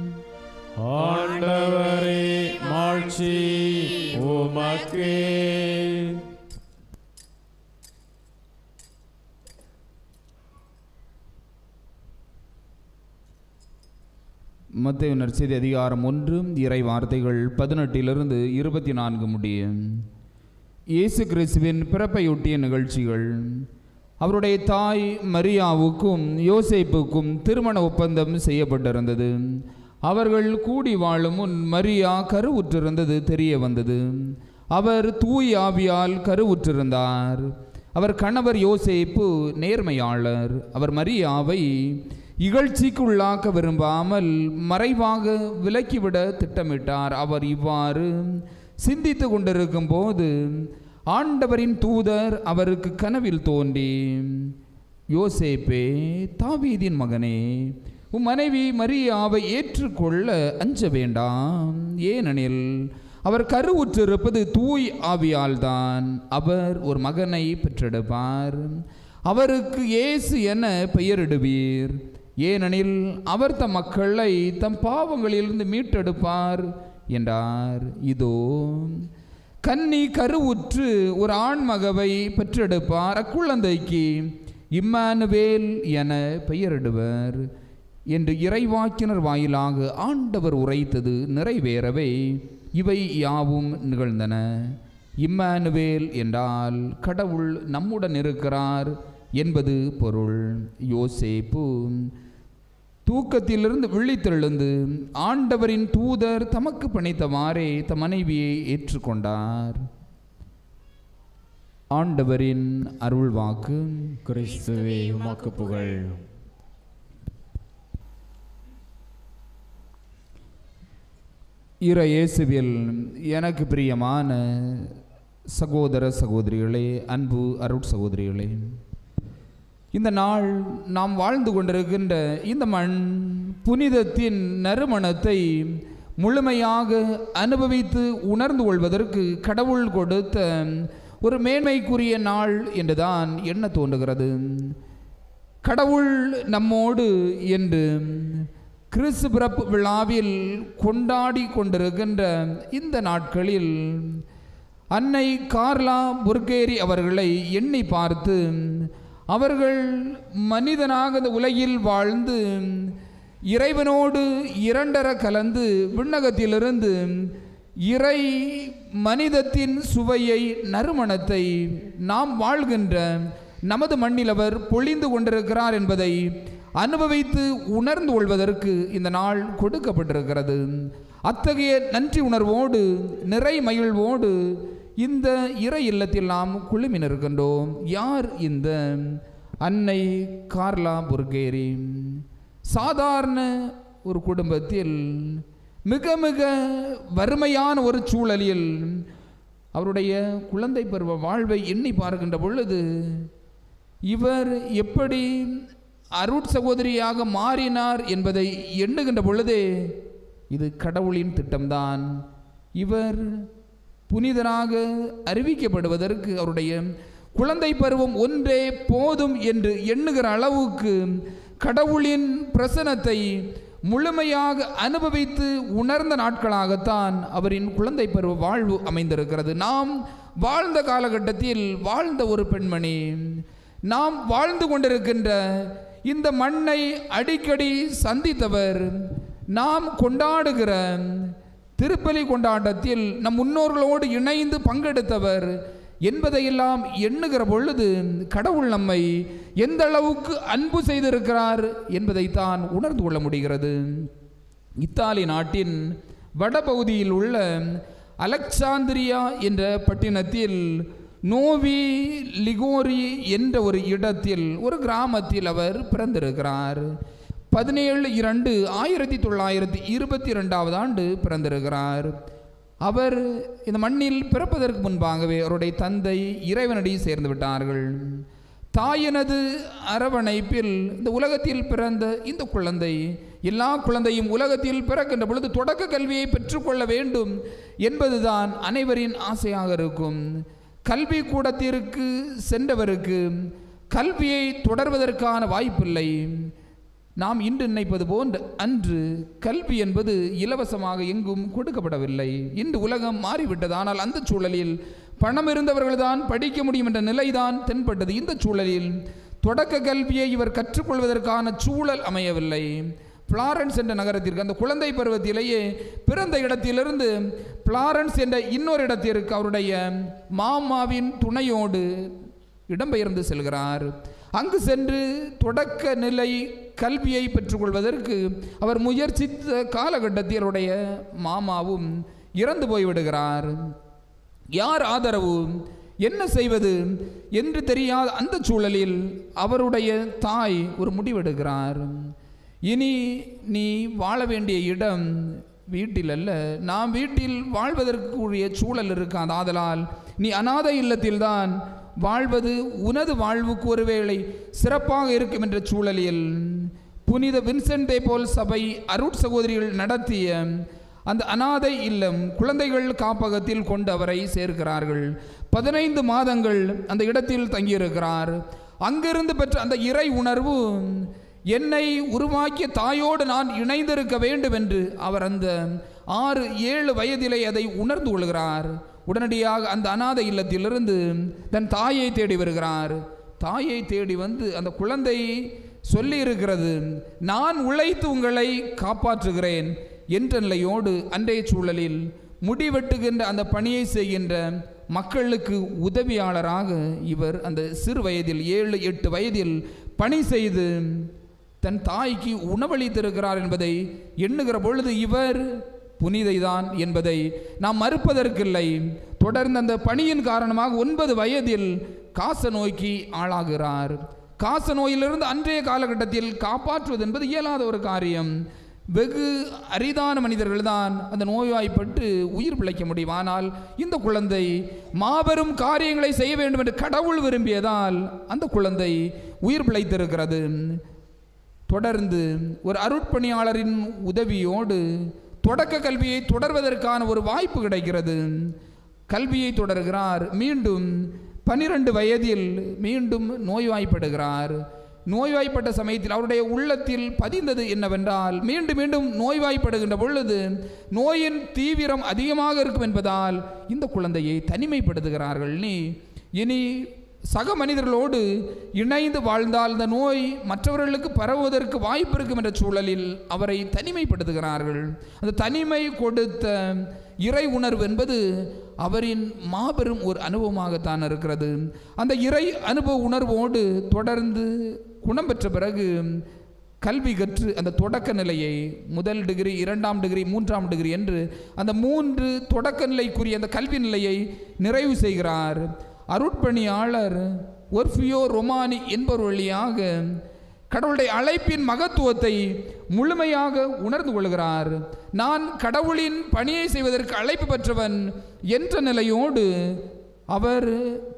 ஆண்டவரே மாட்சி உமக்கே. மத்தேயு நற்செய்தி அதிகாரம் 1 இறை வார்த்தைகள் 18 24 முடிய. இயேசு கிறிஸ்துவின் பிறப்பையொட்டிய நிகழ்ச்சிகள். அவருடைய தாய் மரியாவுக்கும் யோசேப்புக்கும் திருமண ஒப்பந்தம் செய்யப்பட்டிருந்தது. அவர்கள் கூடி வாழும் முன் மரியா கருவுற்றிருந்தது தெரிய வந்தது. அவர் தூய் ஆவியால் கருவுற்றிருந்தார். அவர் கணவர் யோசேப்பு நேர்மையாளர். அவர் மரியாவை இகழ்ச்சிக்கு உள்ளாக்க விரும்பாமல் மறைவாக விலக்கிவிட திட்டமிட்டார். அவர் இவ்வாறு சிந்தித்து கொண்டிருக்கும் போது ஆண்டவரின் தூதர் அவருக்கு கனவில் தோன்றி, யோசேப்பே, தாவீதின் மகனே, உம் மனைவி மரியாவை ஏற்றுக்கொள்ள அஞ்ச வேண்டாம். ஏனெனில் அவர் கருவுற்றிருப்பது தூய் ஆவியால் தான். அவர் ஒரு மகனை பெற்றெடுப்பார். அவருக்கு இயேசு என பெயரிடுவீர். ஏனெனில் அவர் தம் மக்களை தம் பாவங்களிலிருந்து மீட்டெடுப்பார் என்றார். இதோ கன்னி கருவுற்று ஒரு ஆண்மகவை பெற்றெடுப்பார். அக்குழந்தைக்கு இம்மானுவேல் என பெயரிடுவர் என்று இறைவாக்கினர் வாயிலாக ஆண்டவர் உரைத்தது நிறைவேறவே இவை யாவும் நிகழ்ந்தன. இம்மானுவேல் என்றால் கடவுள் நம்முடன் இருக்கிறார் என்பது பொருள். யோசேப்பு தூக்கத்திலிருந்து விழித்தெழுந்து ஆண்டவரின் தூதர் தமக்கு பணித்தவாறே தம் மனைவியை ஏற்றுக்கொண்டார். ஆண்டவரின் அருள்வாக்கு. கிறிஸ்துவே உமக்கு புகழ். இறை இயேசுவில் எனக்கு பிரியமான சகோதர சகோதரிகளே, அன்பு அருட் சகோதரிகளே, இந்த நாள் நாம் வாழ்ந்து கொண்டிருக்கின்ற இந்த மண் புனிதத்தின் நறுமணத்தை முழுமையாக அனுபவித்து உணர்ந்து கொள்வதற்கு கடவுள் கொடுத்த ஒரு மேன்மைக்குரிய நாள் என்றுதான் எண்ண தோன்றுகிறது. கடவுள் நம்மோடு என்று கிறிஸ்து பிறப்பு விழாவில் கொண்டாடி கொண்டிருக்கின்ற இந்த நாட்களில் அன்னை கார்லா புர்கேரி அவர்களை எண்ணி பார்த்து, அவர்கள் மனிதனாக இந்த உலகில் வாழ்ந்து இறைவனோடு இரண்டர கலந்து விண்ணகத்திலிருந்து இறை மனிதத்தின் சுவையை, நறுமணத்தை நாம் வாழ்கின்ற நமது மண்ணில் அவர் பொழிந்து கொண்டிருக்கிறார் என்பதை அனுபவித்து உணர்ந்து கொள்வதற்கு இந்த நாள் கொடுக்கப்பட்டிருக்கிறது. அத்தகைய நன்றி உணர்வோடு, நிறை மகிழ்வோடு இந்த இறை இல்லத்தில் நாம் குழுமி நிற்கின்றோம். யார் இந்த அன்னை கார்லா புர்கேரி? சாதாரண ஒரு குடும்பத்தில் மிக மிக வறுமையான ஒரு சூழலில் அவருடைய குழந்தை பருவ வாழ்வை எண்ணி பார்க்கின்ற பொழுது இவர் எப்படி அருட்சகோதரியாக மாறினார் என்பதை எண்ணுகின்ற பொழுதே இது கடவுளின் திட்டம்தான். இவர் புனிதராக அறிவிக்கப்படுவதற்கு அவருடைய குழந்தை பருவம் ஒன்றே போதும் என்று எண்ணுகிற அளவுக்கு கடவுளின் பிரசன்னத்தை முழுமையாக அனுபவித்து உணர்ந்த நாட்களாகத்தான் அவரின் குழந்தை பருவ வாழ்வு அமைந்திருக்கிறது. நாம் வாழ்ந்த காலகட்டத்தில் வாழ்ந்த ஒரு பெண்மணி, நாம் வாழ்ந்து கொண்டிருக்கின்ற இந்த மண்ணை அடிக்கடி சந்தித்தவர், நாம் கொண்டாடுகிற திருப்பலி கொண்டாட்டத்தில் நம் முன்னோர்களோடு இணைந்து பங்கெடுத்தவர் என்பதையெல்லாம் எண்ணுகிற பொழுது கடவுள் நம்மை எந்த அளவுக்கு அன்பு செய்திருக்கிறார் என்பதைத்தான் உணர்ந்து கொள்ள முடிகிறது. இத்தாலி நாட்டின் வடபகுதியில் உள்ள அலெக்சாந்திரியா என்ற பட்டினத்தில் நோவி லிகோரி என்ற ஒரு இடத்தில், ஒரு கிராமத்தில் அவர் பிறந்திருக்கிறார். 17/2/1922 பிறந்திருக்கிறார். அவர் இந்த மண்ணில் பிறப்பதற்கு முன்பாகவே அவருடைய தந்தை இறைவனடி சேர்ந்து விட்டார்கள். தாயினது அரவணைப்பில் இந்த உலகத்தில் பிறந்த இந்த குழந்தை, எல்லா குழந்தையும் உலகத்தில் பிறக்கின்ற பொழுது தொடக்க கல்வியை பெற்றுக்கொள்ள வேண்டும் என்பதுதான் அனைவரின் ஆசையாக இருக்கும். கல்வி கூடத்திற்கு சென்றவருக்கு கல்வியை தொடர்வதற்கான வாய்ப்பில்லை. நாம் இன்று நினைப்பது போன்று அன்று கல்வி என்பது இலவசமாக எங்கும் கொடுக்கப்படவில்லை. இன்று உலகம் மாறிவிட்டது. ஆனால் அந்த சூழலில் பணம் இருந்தவர்கள்தான் படிக்க முடியும் என்ற நிலைதான் தென்பட்டது. இந்த சூழலில் தொடக்க கல்வியை இவர் கற்றுக்கொள்வதற்கான சூழல் அமையவில்லை. பிளாரன்ஸ் என்ற நகரத்திற்கு அந்த குழந்தை பருவத்திலேயே பிறந்த இடத்திலிருந்து பிளாரன்ஸ் என்ற இன்னொரு இடத்திற்கு அவருடைய மாமாவின் துணையோடு இடம்பெயர்ந்து செல்கிறார். அங்கு சென்று தொடக்க நிலை கல்வியை பெற்றுக்கொள்வதற்கு அவர் முயற்சித்த காலகட்டத்தில் அவருடைய மாமாவும் இறந்து போய்விடுகிறார். யார் ஆதரவு, என்ன செய்வது என்று தெரியாத அந்த சூழலில் அவருடைய தாய் ஒரு முடிவெடுக்கிறார். இனி நீ வாழ வேண்டிய இடம் வீட்டில் அல்ல, நாம் வீட்டில் வாழ்வதற்குரிய சூழல் இருக்காது. ஆதலால் நீ அநாதை இல்லத்தில்தான் வாழ்வது உனது வாழ்வுக்கு ஒருவேளை சிறப்பாக இருக்கும் என்ற சூழலில் புனித வின்சென்டே போல் சபை அருட்சகோதரிகள் நடத்திய அந்த அநாதை இல்லம் குழந்தைகள் காப்பகத்தில் கொண்டு அவரை சேர்க்கிறார்கள். 15 மாதங்கள் அந்த இடத்தில் தங்கியிருக்கிறார். அங்கிருந்து பெற்ற அந்த இறை உணர்வு, என்னை உருவாக்கிய தாயோடு நான் இணைந்திருக்க வேண்டும் என்று அவர் அந்த 6-7 வயதிலே அதை உணர்ந்து கொள்கிறார். உடனடியாக அந்த அநாதை இல்லத்திலிருந்து தன் தாயை தேடி வருகிறார். தாயை தேடி வந்து அந்த குழந்தை சொல்லி இருக்கிறது, நான் உழைத்து உங்களை காப்பாற்றுகிறேன் என்ற நிலையோடு அன்றைய சூழலில் முடிவெட்டுகின்ற அந்த பணியை செய்கின்ற மக்களுக்கு உதவியாளராக இவர் அந்த சிறு வயதில் 7-8 வயதில் பணி செய்து தன் தாய்க்கு உணவளித்திருக்கிறார் என்பதை எண்ணுகிற பொழுது இவர் புனிதைதான் என்பதை நாம் மறுப்பதற்கில்லை. தொடர்ந்து அந்த பணியின் காரணமாக 9 வயதில் காச நோய்க்கு ஆளாகிறார். காச நோயிலிருந்து அன்றைய காலகட்டத்தில் காப்பாற்றுவது என்பது இயலாத ஒரு காரியம். வெகு அரிதான மனிதர்கள்தான் அந்த நோய்வாய்ப்பட்டு உயிர் பிழைக்க முடியும். ஆனால் இந்த குழந்தை மாபெரும் காரியங்களை செய்ய வேண்டும் என்று கடவுள் விரும்பியதால் அந்த குழந்தை உயிர் பிழைத்திருக்கிறது. தொடர்ந்து ஒரு அருட்பணியாளரின் உதவியோடு தொடக்க கல்வியை தொடர்வதற்கான ஒரு வாய்ப்பு கிடைக்கிறது. கல்வியை தொடர்கிறார். மீண்டும் 12 வயதில் மீண்டும் நோய்வாய்ப்படுகிறார். நோய்வாய்ப்பட்ட சமயத்தில் அவருடைய உள்ளத்தில் பதிந்தது என்னவென்றால், மீண்டும் மீண்டும் நோய்வாய்ப்படுகின்ற பொழுது நோயின் தீவிரம் அதிகமாக இருக்கும் என்பதால் இந்த குழந்தையை தனிமைப்படுத்துகிறார்கள். இனி சக மனிதர்களோடு இணைந்து வாழ்ந்தால் இந்த நோய் மற்றவர்களுக்கு பரவுவதற்கு வாய்ப்பு இருக்கும் என்ற சூழலில் அவரை தனிமைப்படுத்துகிறார்கள். அந்த தனிமை கொடுத்த இறை உணர்வு என்பது அவரின் மாபெரும் ஒரு அனுபவமாகத்தான் இருக்கிறது. அந்த இறை அனுபவ உணர்வோடு தொடர்ந்து குணம் பெற்ற பிறகு கல்வி கற்று அந்த தொடக்க நிலையை 1 டிகிரி 2ஆம் டிகிரி 3ஆம் டிகிரி என்று அந்த 3 தொடக்க நிலைக்குரிய அந்த கல்வி நிலையை நிறைவு செய்கிறார். அருட்பணியாளர் ஒர்ஃபியோ ரொமானி என்பவர் வழியாக கடவுளுடைய அழைப்பின் மகத்துவத்தை முழுமையாக உணர்ந்து கொள்கிறார். நான் கடவுளின் பணியை செய்வதற்கு அழைப்பு பெற்றவன் என்ற நிலையோடு அவர்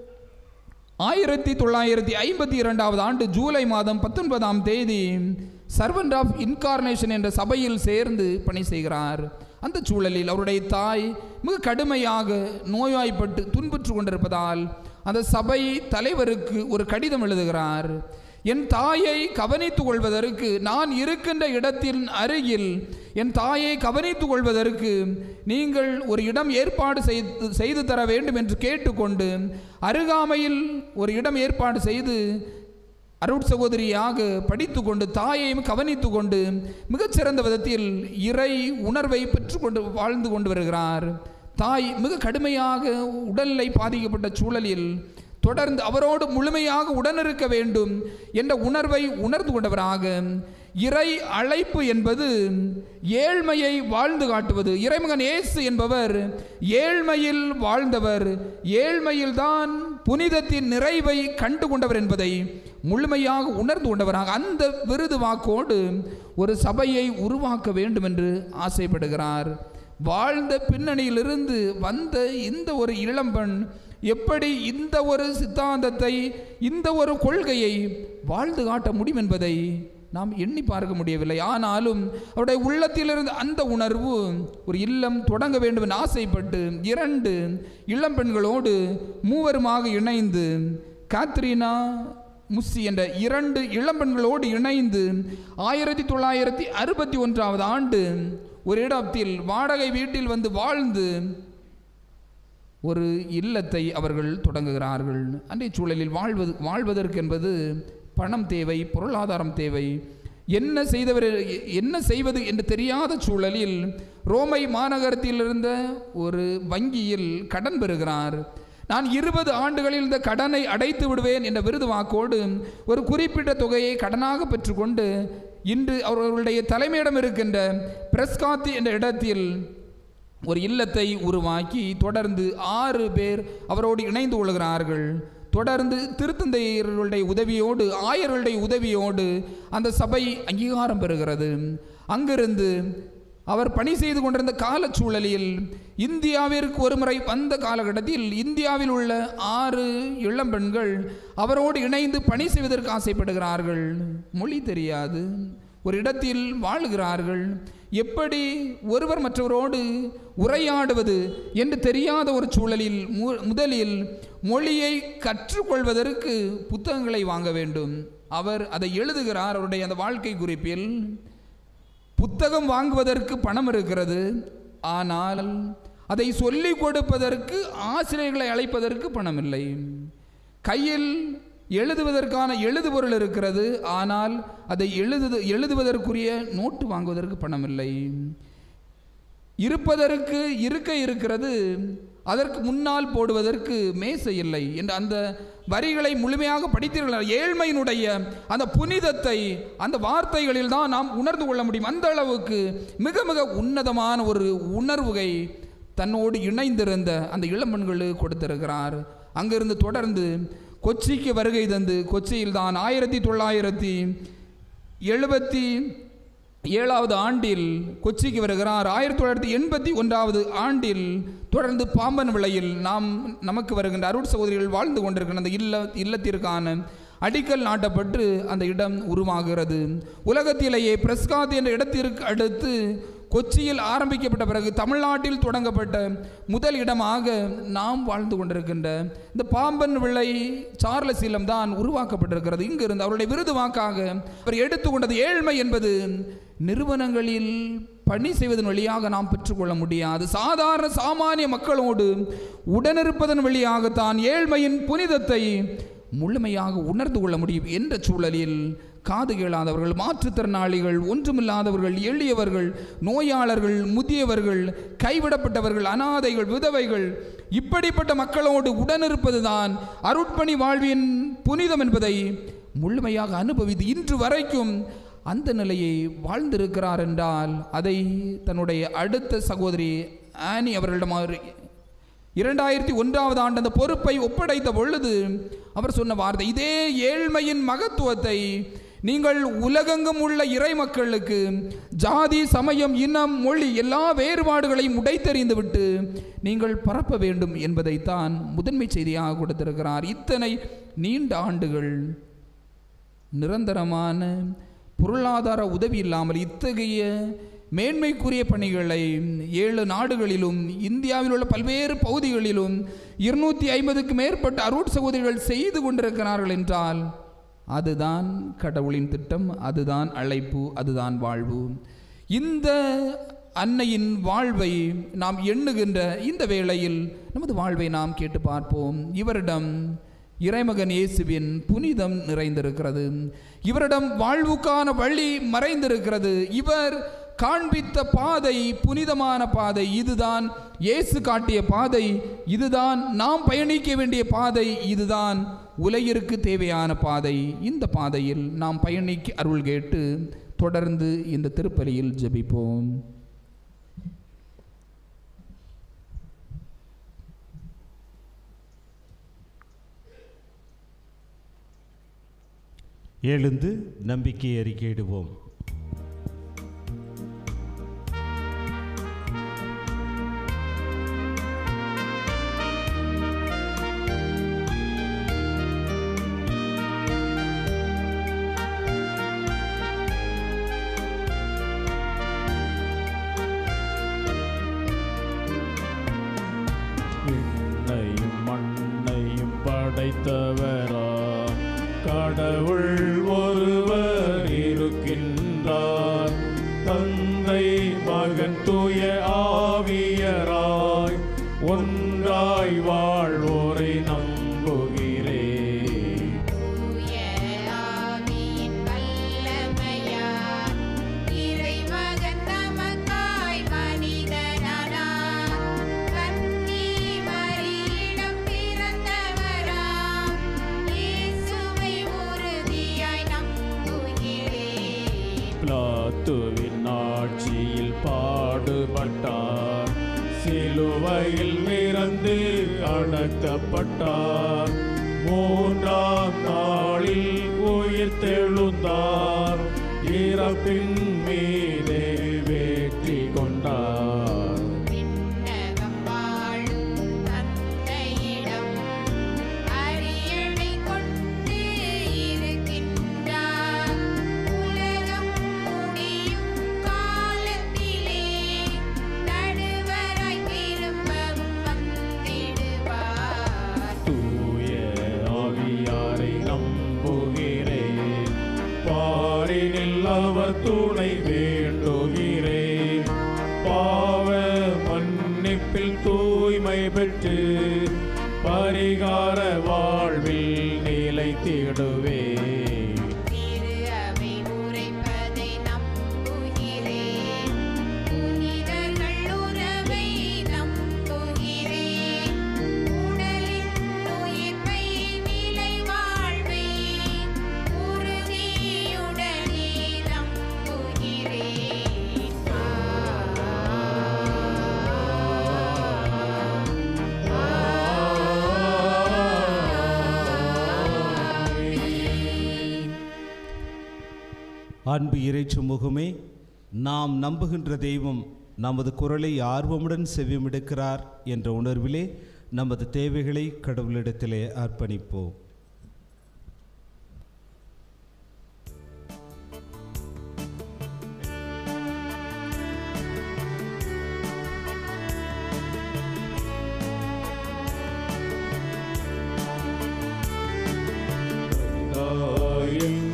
1952 ஆண்டு ஜூலை மாதம் 19ஆம் தேதி சர்வன்ட் ஆஃப் இன்கார்னேஷன் என்ற சபையில் சேர்ந்து பணி செய்கிறார். அந்த சூழலில் அவருடைய தாய் மிக கடுமையாக நோய்வாய்ப்பட்டு துன்புற்று கொண்டிருப்பதால் அந்த சபை தலைவருக்கு ஒரு கடிதம் எழுதுகிறார். என் தாயை கவனித்துக் கொள்வதற்கு, நான் இருக்கின்ற இடத்தின் அருகில் என் தாயை கவனித்துக் கொள்வதற்கு நீங்கள் ஒரு இடம் ஏற்பாடு செய்து தர வேண்டும் என்று கேட்டுக்கொண்டு அருகாமையில் ஒரு இடம் ஏற்பாடு செய்து அருட் சகோதரியாக படித்து கொண்டு தாயையும் கவனித்து கொண்டு மிகச்சிறந்த விதத்தில் இறை உணர்வை பெற்றுக்கொண்டு வாழ்ந்து கொண்டு வருகிறார். தாய் மிக கடுமையாக உடல்நிலை பாதிக்கப்பட்ட சூழலில் தொடர்ந்து அவரோடு முழுமையாக உடனிருக்க வேண்டும் என்ற உணர்வை உணர்ந்து கொண்டவராக, இறை அழைப்பு என்பது ஏழ்மையை வாழ்ந்து காட்டுவது. இறைமகன் இயேசு என்பவர் ஏழ்மையில் வாழ்ந்தவர், ஏழ்மையில்தான் புனிதத்தின் நிறைவை கண்டு கொண்டவர் என்பதை முழுமையாக உணர்ந்து கொண்டவராக அந்த விருது வாக்கோடு ஒரு சபையை உருவாக்க வேண்டும் என்று ஆசைப்படுகிறார். வாழ்ந்த பின்னணியிலிருந்து வந்த இந்த ஒரு இளம்பெண் எப்படி இந்த ஒரு சித்தாந்தத்தை, இந்த ஒரு கொள்கையை வாழ்ந்து காட்ட முடியும் என்பதை நாம் எண்ணி பார்க்க முடியவில்லை. ஆனாலும் அவருடைய உள்ளத்திலிருந்து அந்த உணர்வு ஒரு இல்லம் தொடங்க வேண்டும் என்று ஆசைப்பட்டு 2 இளம் பெண்களோடு மூவருமாக இணைந்து, காத்ரீனா முஸ்ஸி என்ற 2 இளம்பெண்களோடு இணைந்து 1961 ஆண்டு ஒரு இடத்தில் வாடகை வீட்டில் வந்து வாழ்ந்து ஒரு இல்லத்தை அவர்கள் தொடங்குகிறார்கள். அன்றைய சூழலில் வாழ்வதற்கு என்பது பணம் தேவை, பொருளாதாரம் தேவை. என்ன செய்வது என்று தெரியாத சூழலில் ரோமை மாநகரத்தில் இருந்த ஒரு வங்கியில் கடன் பெறுகிறார். நான் 20 ஆண்டுகளில் இந்த கடனை அடைத்து விடுவேன் என்ற விருது வாக்கோடு ஒரு குறிப்பிட்ட தொகையை கடனாக பெற்றுக்கொண்டு இன்று அவர்களுடைய தலைமையிடம் இருக்கின்ற பிரஸ்காத்தி என்ற இடத்தில் ஒரு இல்லத்தை உருவாக்கி தொடர்ந்து 6 பேர் அவரோடு இணைந்து கொள்கிறார்கள். தொடர்ந்து திருத்தந்தையர்களுடைய உதவியோடு, ஆயர்களுடைய உதவியோடு அந்த சபை அங்கீகாரம் பெறுகிறது. அங்கிருந்து அவர் பணி செய்து கொண்டிருந்த காலச்சூழலில் இந்தியாவிற்கு ஒருமுறை வந்த காலகட்டத்தில் இந்தியாவில் உள்ள 6 இளம்பெண்கள் அவரோடு இணைந்து பணி செய்வதற்கு ஆசைப்படுகிறார்கள். மொழி தெரியாது, ஒரு இடத்தில் வாழுகிறார்கள். எப்படி ஒருவர் மற்றவரோடு உரையாடுவது என்று தெரியாத ஒரு சூழலில் முதலில் மொழியை கற்றுக்கொள்வதற்கு புத்தகங்களை வாங்க வேண்டும். அவர் அதை எழுதுகிறார் அவருடைய அந்த வாழ்க்கை குறிப்பில். புத்தகம் வாங்குவதற்கு பணம் இருக்கிறது, ஆனால் அதை சொல்லிக் கொடுப்பதற்கு, ஆசிரியர்களை அழைப்பதற்கு பணம் இல்லை. கையில் எழுதுவதற்கான எழுதுபொருள் இருக்கிறது, ஆனால் அதை எழுதுவதற்குரிய நோட்டு வாங்குவதற்கு பணம் இல்லை. இருப்பதற்கு இருக்கை இருக்கிறது, அதற்கு முன்னால் போடுவதற்கு மேசை இல்லை என்ற அந்த வரிகளை முழுமையாக படித்தீர்கள். ஏழ்மையினுடைய அந்த புனிதத்தை அந்த வார்த்தைகளில் தான் நாம் உணர்ந்து கொள்ள முடியும். அந்த அளவுக்கு மிக மிக உன்னதமான ஒரு உணர்வுகை தன்னோடு இணைந்திருந்த அந்த இளம்பெண்களுக்கு கொடுத்திருக்கிறார். அங்கிருந்து தொடர்ந்து கொச்சிக்கு வருகை தந்து, கொச்சியில் தான் 1977 ஆண்டில் கொச்சிக்கு வருகிறார். 1981 ஆண்டில் தொடர்ந்து பாம்பன் விளையில் நமக்கு வருகின்ற அருட் சகோதரிகள் வாழ்ந்து கொண்டிருக்கிற அந்த இல்லத்திற்கான அடிக்கல் நாட்டப்பட்டு அந்த இடம் உருவாகிறது. உலகத்திலேயே பிரஸ்காத் என்ற இடத்திற்கு அடுத்து கொச்சியில் ஆரம்பிக்கப்பட்ட பிறகு தமிழ்நாட்டில் தொடங்கப்பட்ட முதல் இடமாக நாம் வாழ்ந்து கொண்டிருக்கின்ற இந்த பாம்பன் விளை சார்லஸ் இல்லம் தான் உருவாக்கப்பட்டிருக்கிறது. இங்கிருந்து அவருடைய விருது வாக்காக அவர் எடுத்துக்கொண்டது ஏழ்மை என்பது நிறுவனங்களில் பணி செய்வதன் வழியாக நாம் பெற்றுக்கொள்ள முடியாது. சாதாரண சாமானிய மக்களோடு உடனிருப்பதன் வழியாகத்தான் ஏழ்மையின் புனிதத்தை முழுமையாக உணர்ந்து கொள்ள முடியும் என்ற சூழலில் காது கேளாதவர்கள், மாற்றுத்திறனாளிகள், ஒன்றுமில்லாதவர்கள், எளியவர்கள், நோயாளர்கள், முதியவர்கள், கைவிடப்பட்டவர்கள், அனாதைகள், விதவைகள், இப்படிப்பட்ட மக்களோடு உடனிருப்பதுதான் அருட்பணி வாழ்வின் புனிதம் என்பதை முழுமையாக அனுபவித்து இன்று வரைக்கும் அந்த நிலையை வாழ்ந்திருக்கிறார் என்றால் அதை தன்னுடைய அடுத்த சகோதரி ஆனி அவர்களிடம் 2001 ஆண்டு அந்த பொறுப்பை ஒப்படைத்த பொழுது அவர் சொன்ன வார்த்தை, இதே ஏழ்மையின் மகத்துவத்தை நீங்கள் உலகெங்கும் உள்ள இறை மக்களுக்கு ஜாதி, சமயம், இனம், மொழி எல்லா வேறுபாடுகளையும் உடைத்தெறிந்து விட்டு நீங்கள் பரப்ப வேண்டும் என்பதைத்தான் முதன்மை செய்தியாக கொடுத்திருக்கிறார். இத்தனை நீண்ட ஆண்டுகள் நிரந்தரமான பொருளாதார உதவி இல்லாமல் இத்தகைய மேன்மைக்குரிய பணிகளை 7 நாடுகளிலும் இந்தியாவில் உள்ள பல்வேறு பகுதிகளிலும் 250க்கும் மேற்பட்ட அருட் சகோதரிகள் செய்து கொண்டிருக்கிறார்கள் என்றால் அதுதான் கடவுளின் திட்டம், அதுதான் அழைப்பு, அதுதான் வாழ்வு. இந்த அன்னையின் வாழ்வை நாம் எண்ணுகின்ற இந்த வேளையில் நமது வாழ்வை நாம் கேட்டு பார்ப்போம். இவரிடம் இறைமகன் இயேசுவின் புனிதம் நிறைந்திருக்கிறது. இவரிடம் வாழ்வுக்கான வழி மறைந்திருக்கிறது. இவர் காண்பித்த பாதை புனிதமான பாதை. இதுதான் இயேசு காட்டிய பாதை, இதுதான் நாம் பயணிக்க வேண்டிய பாதை, இதுதான் உலகிற்கு தேவையான பாதை. இந்த பாதையில் நாம் பயணிக்க அருள் கேட்டு தொடர்ந்து இந்த திருப்பலியில் ஜெபிப்போம். எழுந்து நம்பிக்கை அறிக்கையிடுவோம். விண்ணையும் மண்ணையும் படைத்தவரா கடவுள் ஒருவர் இருக்கின்றார். தந்தை, மகன், தூய ஆவியராய் ஒன்றாய் வாழ்வோரை நம்புகிறேன். தூய ஆவியின் வல்லமையால் இறைமகன் நமக்காய் மனிதனானார். கன்னி மரியிடம் பிறந்தவராம் இயேசுவை உறுதியாய் நம்புகிறேன். பிலாத்துவின் ஆட்சியில் பாடுபட்டார், சிலுவையில் இறந்து அடக்கப்பட்டார். 3ஆம் நாளில் உயிர் தெழுந்தார், இறப்பின் மீதே வெற்றி கொண்டார். விண்ணகம் வாழும் தந்தையிடம் அரியணை கொண்டு இருக்கின்றார். உலகம் முடியும் காலத்திலே நடுவராய் திரும்பவும் வந்திடுவார். தூய ஆவியாரை நம்புகிறேன், பாரினில் அவர் துணை வேண்டுகிறேன். பாவ மன்னிப்பில் தூய்மை பெற்று பரிகார வாழ்வில் நிலைத்திடுவேன். திரு அவை உரைப்பதை நம்புகிறேன். புனிதர்கள் உறவை நம்புகிறேன். உடலின் உயிர்ப்பை நிலை வாழ்வை உறுதியுடனே நம்புகிறேன். அன்பு இறைச்சு முகமே, நாம் நம்புகின்ற தெய்வம் நமது குரலை ஆர்வமுடன் செவிமிடுக்கிறார் என்ற உணர்விலே நமது தேவைகளை கடவுளிடத்திலே அர்ப்பணிப்போம்.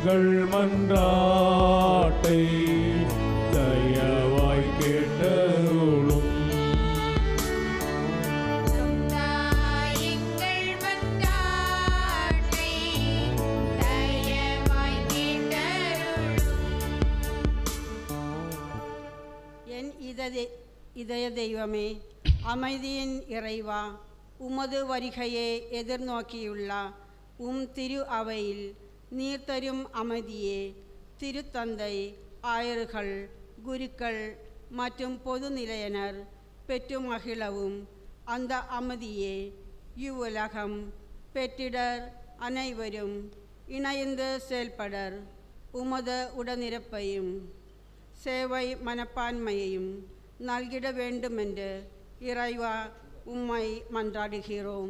எங்கள் மன்றாட்டை தயவாய் கேட்டருளும். எங்கள் மன்றாட்டை தயவாய் கேட்டருளும். என் இதய தெய்வமே, அமைதியின் இறைவா, உமது வருகையை எதிர்நோக்கியுள்ள திரு அவையில் நீர் தரும் அமைதியே திருத்தந்தை, ஆயர்கள், குருக்கள் மற்றும் பொது நிலையினர் பெற்று மகிழவும் அந்த அமைதியே இவ்வுலகம் பெற்றிடர் அனைவரும் இணைந்து செயல்படர் உமது உடனிருப்பையும் சேவை மனப்பான்மையையும் நல்கிட வேண்டுமென்று இறைவா உம்மை மன்றாடுகிறோம்.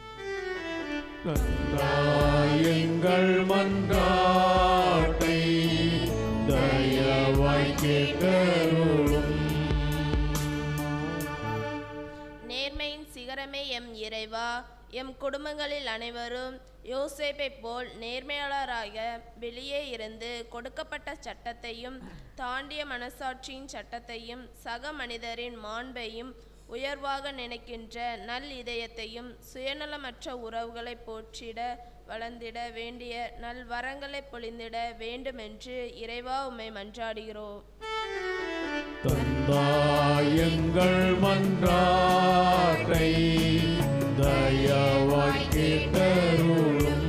எங்கள் மன்றாட்டை தயவாய் கேட்டருளும். நேர்மையின் சிகரமே எம் இறைவா, எம் குடும்பங்களில் அனைவரும் யோசேப்பை போல் நேர்மையாளராக வெளியே இருந்து கொடுக்கப்பட்ட சட்டத்தையும் தாண்டிய மனசாட்சியின் சட்டத்தையும் சக மனிதரின் மாண்பையும் உயர்வாக நினைக்கின்ற நல் இதயத்தையும் சுயநலமற்ற உறவுகளை போற்றிட வளர்ந்திட வேண்டிய நல் வரங்களை பொழிந்திட வேண்டுமென்று இறைவா உம்மை மன்றாடுகிறோம். எங்கள் மன்றாட்டை தயவாய் கேட்டருளும்.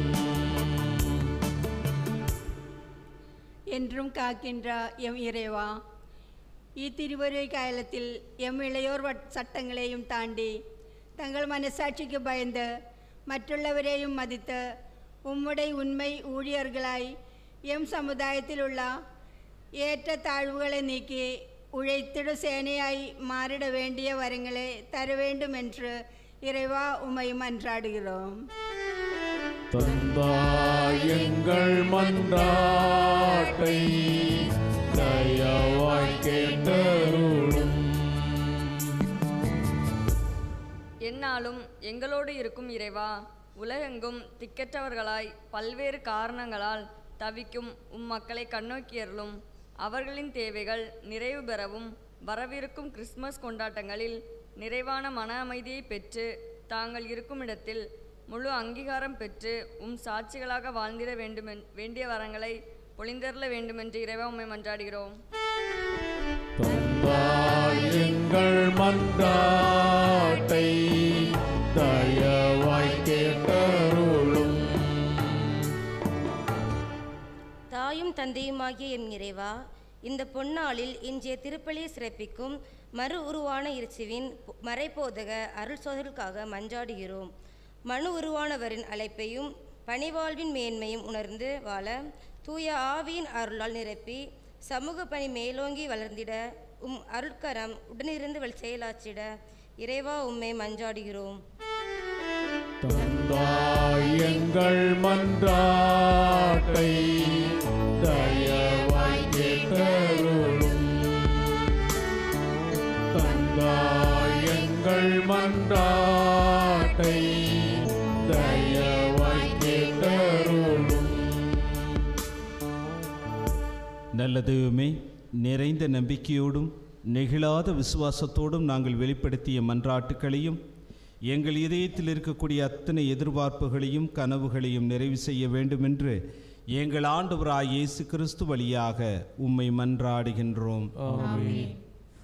என்றும் காக்கின்ற எம் இறைவா, இத்திருவருகை காலத்தில் எம் இளையோர் சட்டங்களையும் தாண்டி தங்கள் மனசாட்சிக்கு பயந்து மற்றுள்ளவரையும் மதித்து உம்முடைய உண்மை ஊழியர்களாய் எம் சமுதாயத்தில் உள்ள ஏற்ற தாழ்வுகளை நீக்கி உழைத்திடு சேனையாய் மாறிட வேண்டிய வரங்களை தர வேண்டும் என்று இறைவா உம்மை மன்றாடுகிறோம். எங்கள் மன்றாட்டை தயவாய் கேட்டருளும். எந்நாளும் எங்களோடு இருக்கும் இறைவா, உலகெங்கும் திக்கற்றவர்களாய் பல்வேறு காரணங்களால் தவிக்கும் மக்களை கண்ணோக்கியருளும். அவர்களின் தேவைகள் நிறைவு பெறவும் வரவிருக்கும் கிறிஸ்துமஸ் கொண்டாட்டங்களில் நிறைவான மன அமைதியை பெற்று தாங்கள் இருக்கும் இடத்தில் முழு அங்கீகாரம் பெற்று சாட்சிகளாக வாழ்ந்திட வேண்டிய வரங்களை பொழிந்தருள வேண்டுமென்று இறைவா உம்மை மன்றாடுகிறோம். எங்கள் மன்றாட்டை தயவாய் கேட்டருளும். தாயும் தந்தையுமாகிய என் இறைவா, இந்த பொன்னாளில் இன்றைய திருப்பலியை சிறப்பிக்கும் மறு உருவான இயேசுவின் மறைபோதக அருள் சோதர்களுக்காக மன்றாடுகிறோம். மனு உருவானவரின் அழைப்பையும் பணிவாழ்வின் மேன்மையும் உணர்ந்து வாழ தூய ஆவியின் அருளால் நிரப்பி சமூக பணி மேலோங்கி வளர்ந்திட அருட்கரம் உடனிருந்து செயலாற்றிட இறைவா உம்மை மன்றாடுகிறோம். எங்கள் மன்றாட்டை தயவாய் கேட்டருளும். எங்கள் மன்றாட்டை தயவாய் கேட்டருளும். நல்ல தெய்வமே, நிறைந்த நம்பிக்கையோடும் நெகிழாத விசுவாசத்தோடும் நாங்கள் வெளிப்படுத்திய மன்றாட்டுக்களையும் எங்கள் இதயத்தில் இருக்கக்கூடிய அத்தனை எதிர்பார்ப்புகளையும் கனவுகளையும் நிறைவு செய்ய வேண்டுமென்று எங்கள் ஆண்டவராய் இயேசு கிறிஸ்து வழியாக உம்மை மன்றாடுகின்றோம். ஆமென்.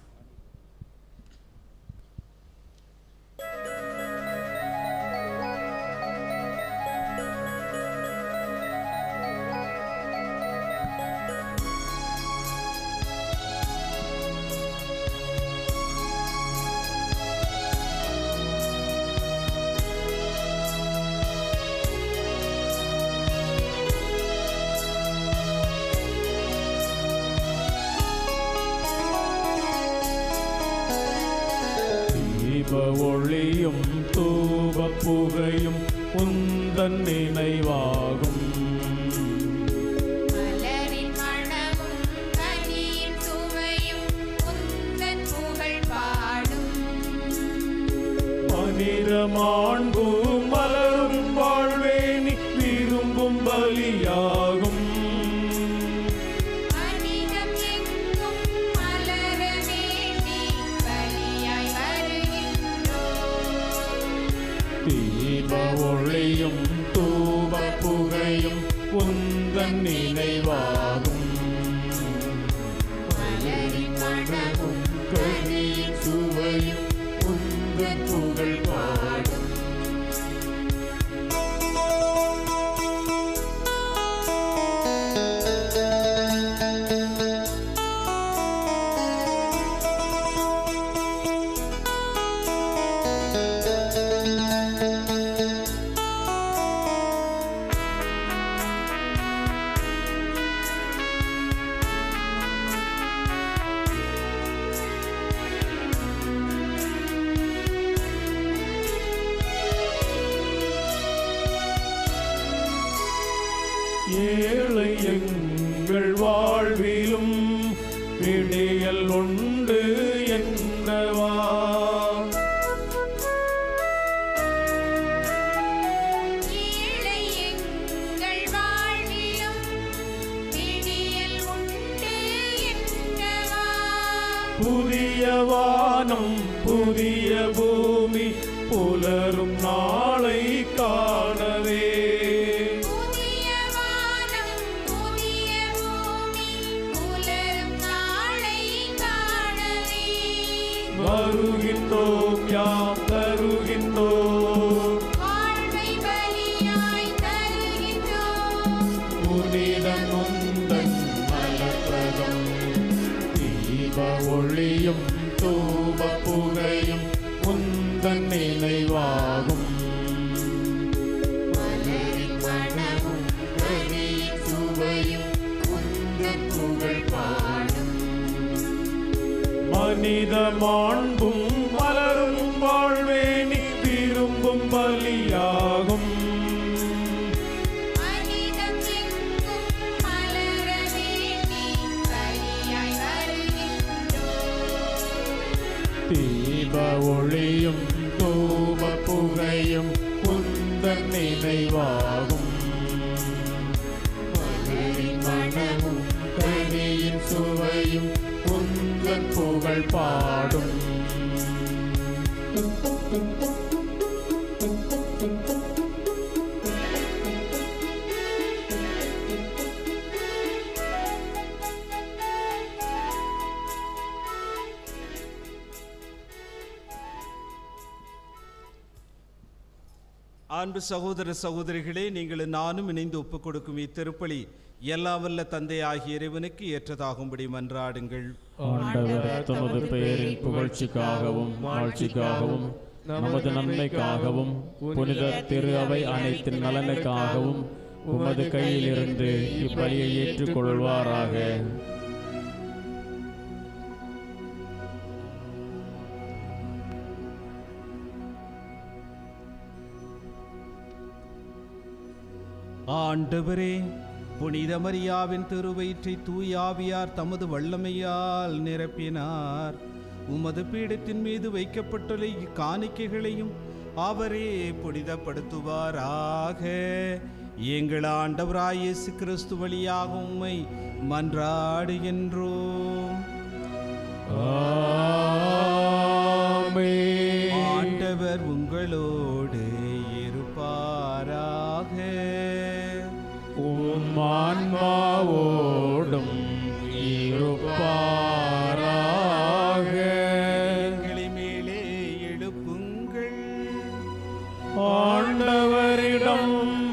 ஒளியும் தூப புகையும் உந்தன் நினைவாகும். மலரின் மணமும் கனியின் சுவையும் உந்தன் புகழ் பாடும். மனிதமாண்பும் மலரும் வாழ்வே நீ விரும்பும் பலியாகும். தீப ஒளியும் தூப புகையும் உந்தன் நினைவாகும். மலரின் மணமும் கனியின் சுவையும் உந்தன் புகழ் பாடும். ஏழை எங்கள் வாழ்விலும் விடியல் உண்டு என்னவா. ஏழை எங்கள் வாழ்விலும் விடியல் உண்டு என்னவா. புதிய வானம் புதிய பூமி புலரும் நாளை காணவே. புதிய வானம் புதிய பூமி புலரும் நாளை காணவே. வருகின்றோம் யாம் தருகின்றோம் வாழ்வை பலியாய் தருகின்றோம். புனிதம் உந்தன் மலர்பதம். தீப ஒளியும் தூப புகையும் உந்தன் நினைவாகும். மலரின் மணமும் கனியின் சுவையும் உந்தன் புகழ் பாடும். மனித மாண்பும் மலரும் வாழ்வே நீ விரும்பும் பலியாகும். மனிதம் எங்கும் மலர வேண்டி பலியாய் வருகின்றோம். தீப ஒளியும் தூப புகையும் உந்தன் நினைவாகும். மலரின் மணமும் கனியின் சுவையும் உந்தன் புகழ் பாடும். அன்பு சகோதர சகோதரிகளே, நீங்கள் நானும் இணைந்து ஒப்புக் கொடுக்கும் இத்திருப்பலி எல்லாம் வல்ல தந்தை ஆகிய இறைவனுக்கு ஏற்றதாகும்படி மன்றாடுங்கள். ஆண்டவர் தமது பெயரின் புகழ்ச்சிக்காகவும் வாழ்ச்சிக்காகவும் நமது நன்மைக்காகவும் புனித திரு அவை அனைத்தின் நலனுக்காகவும் உமது கையிலிருந்து இப்பலியை ஏற்றுக்கொள்வாராக. ஆண்டவரே, புனித மரியாவின் திருவயிற்றை தூயாவியார் தமது வல்லமையால் நிரப்பினார். உமது பீடத்தின் மீது வைக்கப்பட்டுள்ள இக்காணிக்கைகளையும் அவரே புனிதப்படுத்துவாராக. எங்கள் ஆண்டவராய் இயேசு கிறிஸ்து வழியாக உம்மை மன்றாடுகின்றோம். ஆண்டவர் உங்களோடு இருப்பாராக. உம் ஆன்மாவோடும் இருப்பாராக. எங்களை மேலே எழுப்புங்கள். ஆண்டவரிடம்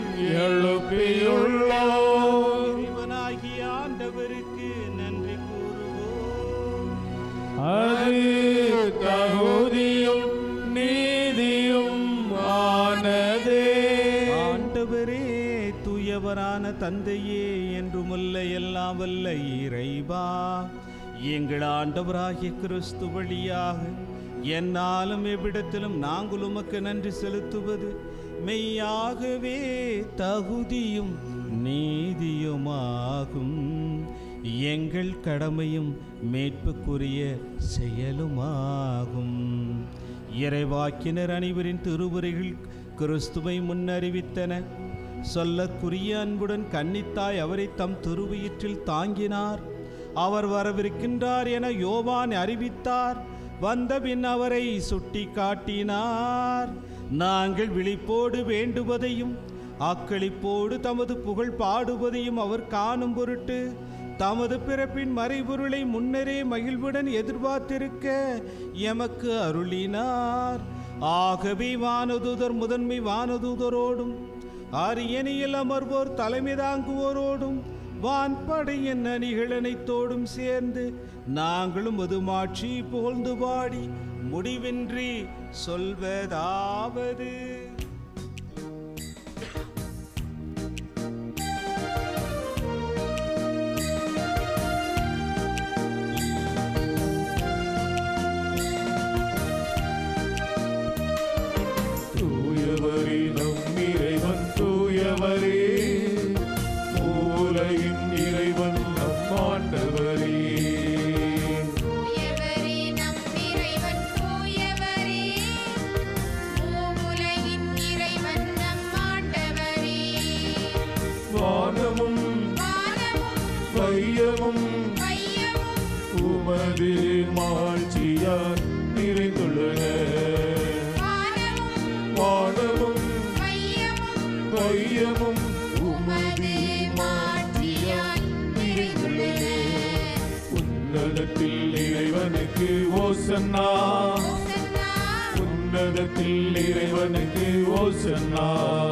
எழுப்பியுள்ளோம். இறைவனாகிய ஆண்டவருக்கு நன்றி கூறுவோம். அது தகுதியும் நீதியும் ஆனதே. ஆண்டவரே, தூயவரான தந்தையே, என்றுமுள்ள எல்லாம் வல்ல இறைவா, எங்கள் ஆண்டவராகிய கிறிஸ்து வழியாக என்னாலும் எவ்விடத்திலும் நாங்கள் உமக்கு நன்றி செலுத்துவது மெய்யாகவே தகுதியும் நீதியுமாகும். எங்கள் கடமையும் மீட்புக்குரிய செயலுமாகும். இறைவாக்கினர் அனைவரின் திருவுரைகள் கிறிஸ்துவை முன்னறிவித்தன. சொல்லக்குரிய அன்புடன் கன்னித்தாய் அவரை தம் திருவயிற்றில் தாங்கினார். அவர் வரவிருக்கின்றார் என யோவான் அறிவித்தார். வந்தபின் அவரை சுட்டி காட்டினார். நாங்கள் விழிப்போடு வேண்டுவதையும் அக்களிப்போடு தமது புகழ் பாடுவதையும் அவர் காணும் பொருட்டு தமது பிறப்பின் மறைபொருளை முன்னரே மகிழ்வுடன் எதிர்பார்த்திருக்க எமக்கு அருளினார். ஆகவே வானதூதர் முதன்மை வானதூதரோடும் அரியணையில் அமர்வோர் தலைமை தாங்குவோரோடும் வான்படையின் அணிகள் அனைத்தோடும் சேர்ந்து நாங்களும் மதுமாட்சி புகழ்ந்து பாடி முடிவின்றி சொல்வதாவது: தூயவரே நம் இறைவன் தூயவரே, மூலையின் இறைவன் நம் ஆண்டவரே. தூயவரே நம் இறைவன் தூயவரே, மூவுலகின் இறைவன் நம் ஆண்டவரே. வானமும் வையமும் உமது மாட்சியால் நிறைந்துள்ளன. வானமும் வையமும் உமது மாட்சியால் நிறைந்துள்ளன. உன்னதத்தில் இறைவனுக்கு ஓசன்னா, உன்னதத்தில் இறைவனுக்கு ஓசன்னா.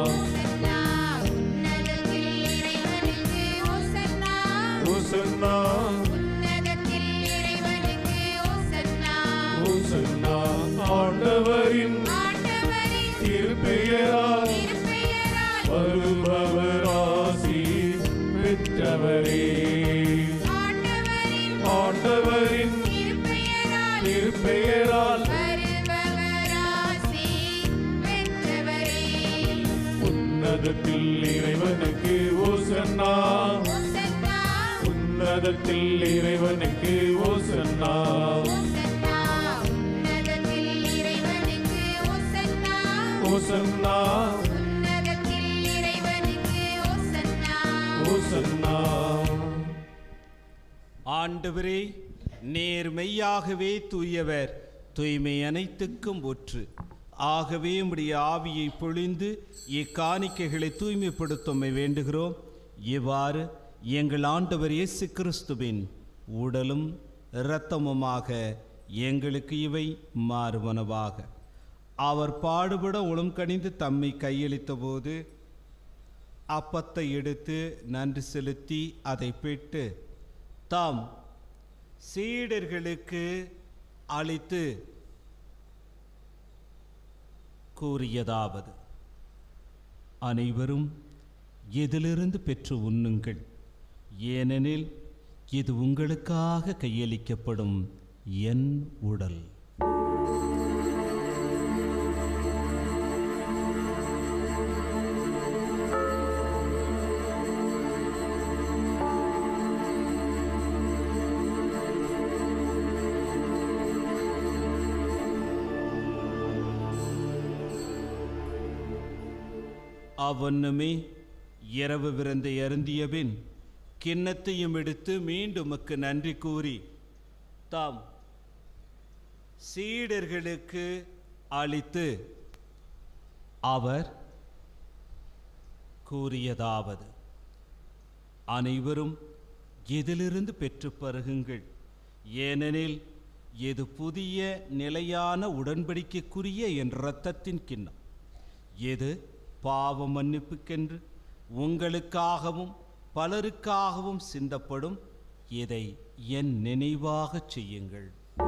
ஓசன்னா ஓசன்னா ஆண்டவரின் திருப்பெயரால் வருபவர் ஆசி பெற்றவரே. ஆண்டவரின் திருப்பெயரால் உன்னதத்தில் இறைவனுக்கு ஓசன்னா, உன்னதத்தில் இறைவனுக்கு ஓசன்னா. ஓசன்னா ஓசன்னா. ஆண்டவரே, நீர் மெய்யாகவே தூயவர், தூய்மை அனைத்துக்கும் ஒற்று. ஆகவே உம்முடைய ஆவியை பொழிந்து இக்காணிக்கைகளை தூய்மைப்படுத்தும் வேண்டுகிறோம். இவ்வாறு எங்கள் ஆண்டவர் இயேசு கிறிஸ்துவின் உடலும் இரத்தமுமாக எங்களுக்கு இவை மாறுவனவாக. அவர் பாடுபட உளம் கனிந்து தம்மை கையளித்த போது அப்பத்தை எடுத்து நன்றி செலுத்தி அதை பெற்று தாம் சீடர்களுக்கு அளித்து கூறியதாவது: அனைவரும் இதிலிருந்து பெற்று உண்ணுங்கள், ஏனெனில் இது உங்களுக்காக கையளிக்கப்படும் என் உடல். அவ்வண்ணமே இரவு விருந்தை அருந்தியபின் கிண்ணத்தையும் எடுத்து மீண்டும் உமக்கு நன்றி கூறி தாம் சீடர்களுக்கு அளித்து அவர் கூறியதாவது: அனைவரும் இதிலிருந்து பெற்று பருகுங்கள், ஏனெனில் இது புதிய நிலையான உடன்படிக்கைக்குரிய என் இரத்தத்தின் கிண்ணம். இது பாவ மன்னிப்புக்கென்று உங்களுக்காகவும் பலருக்காகவும் சிந்தப்படும். இதை என் நினைவாகச் செய்யுங்கள்.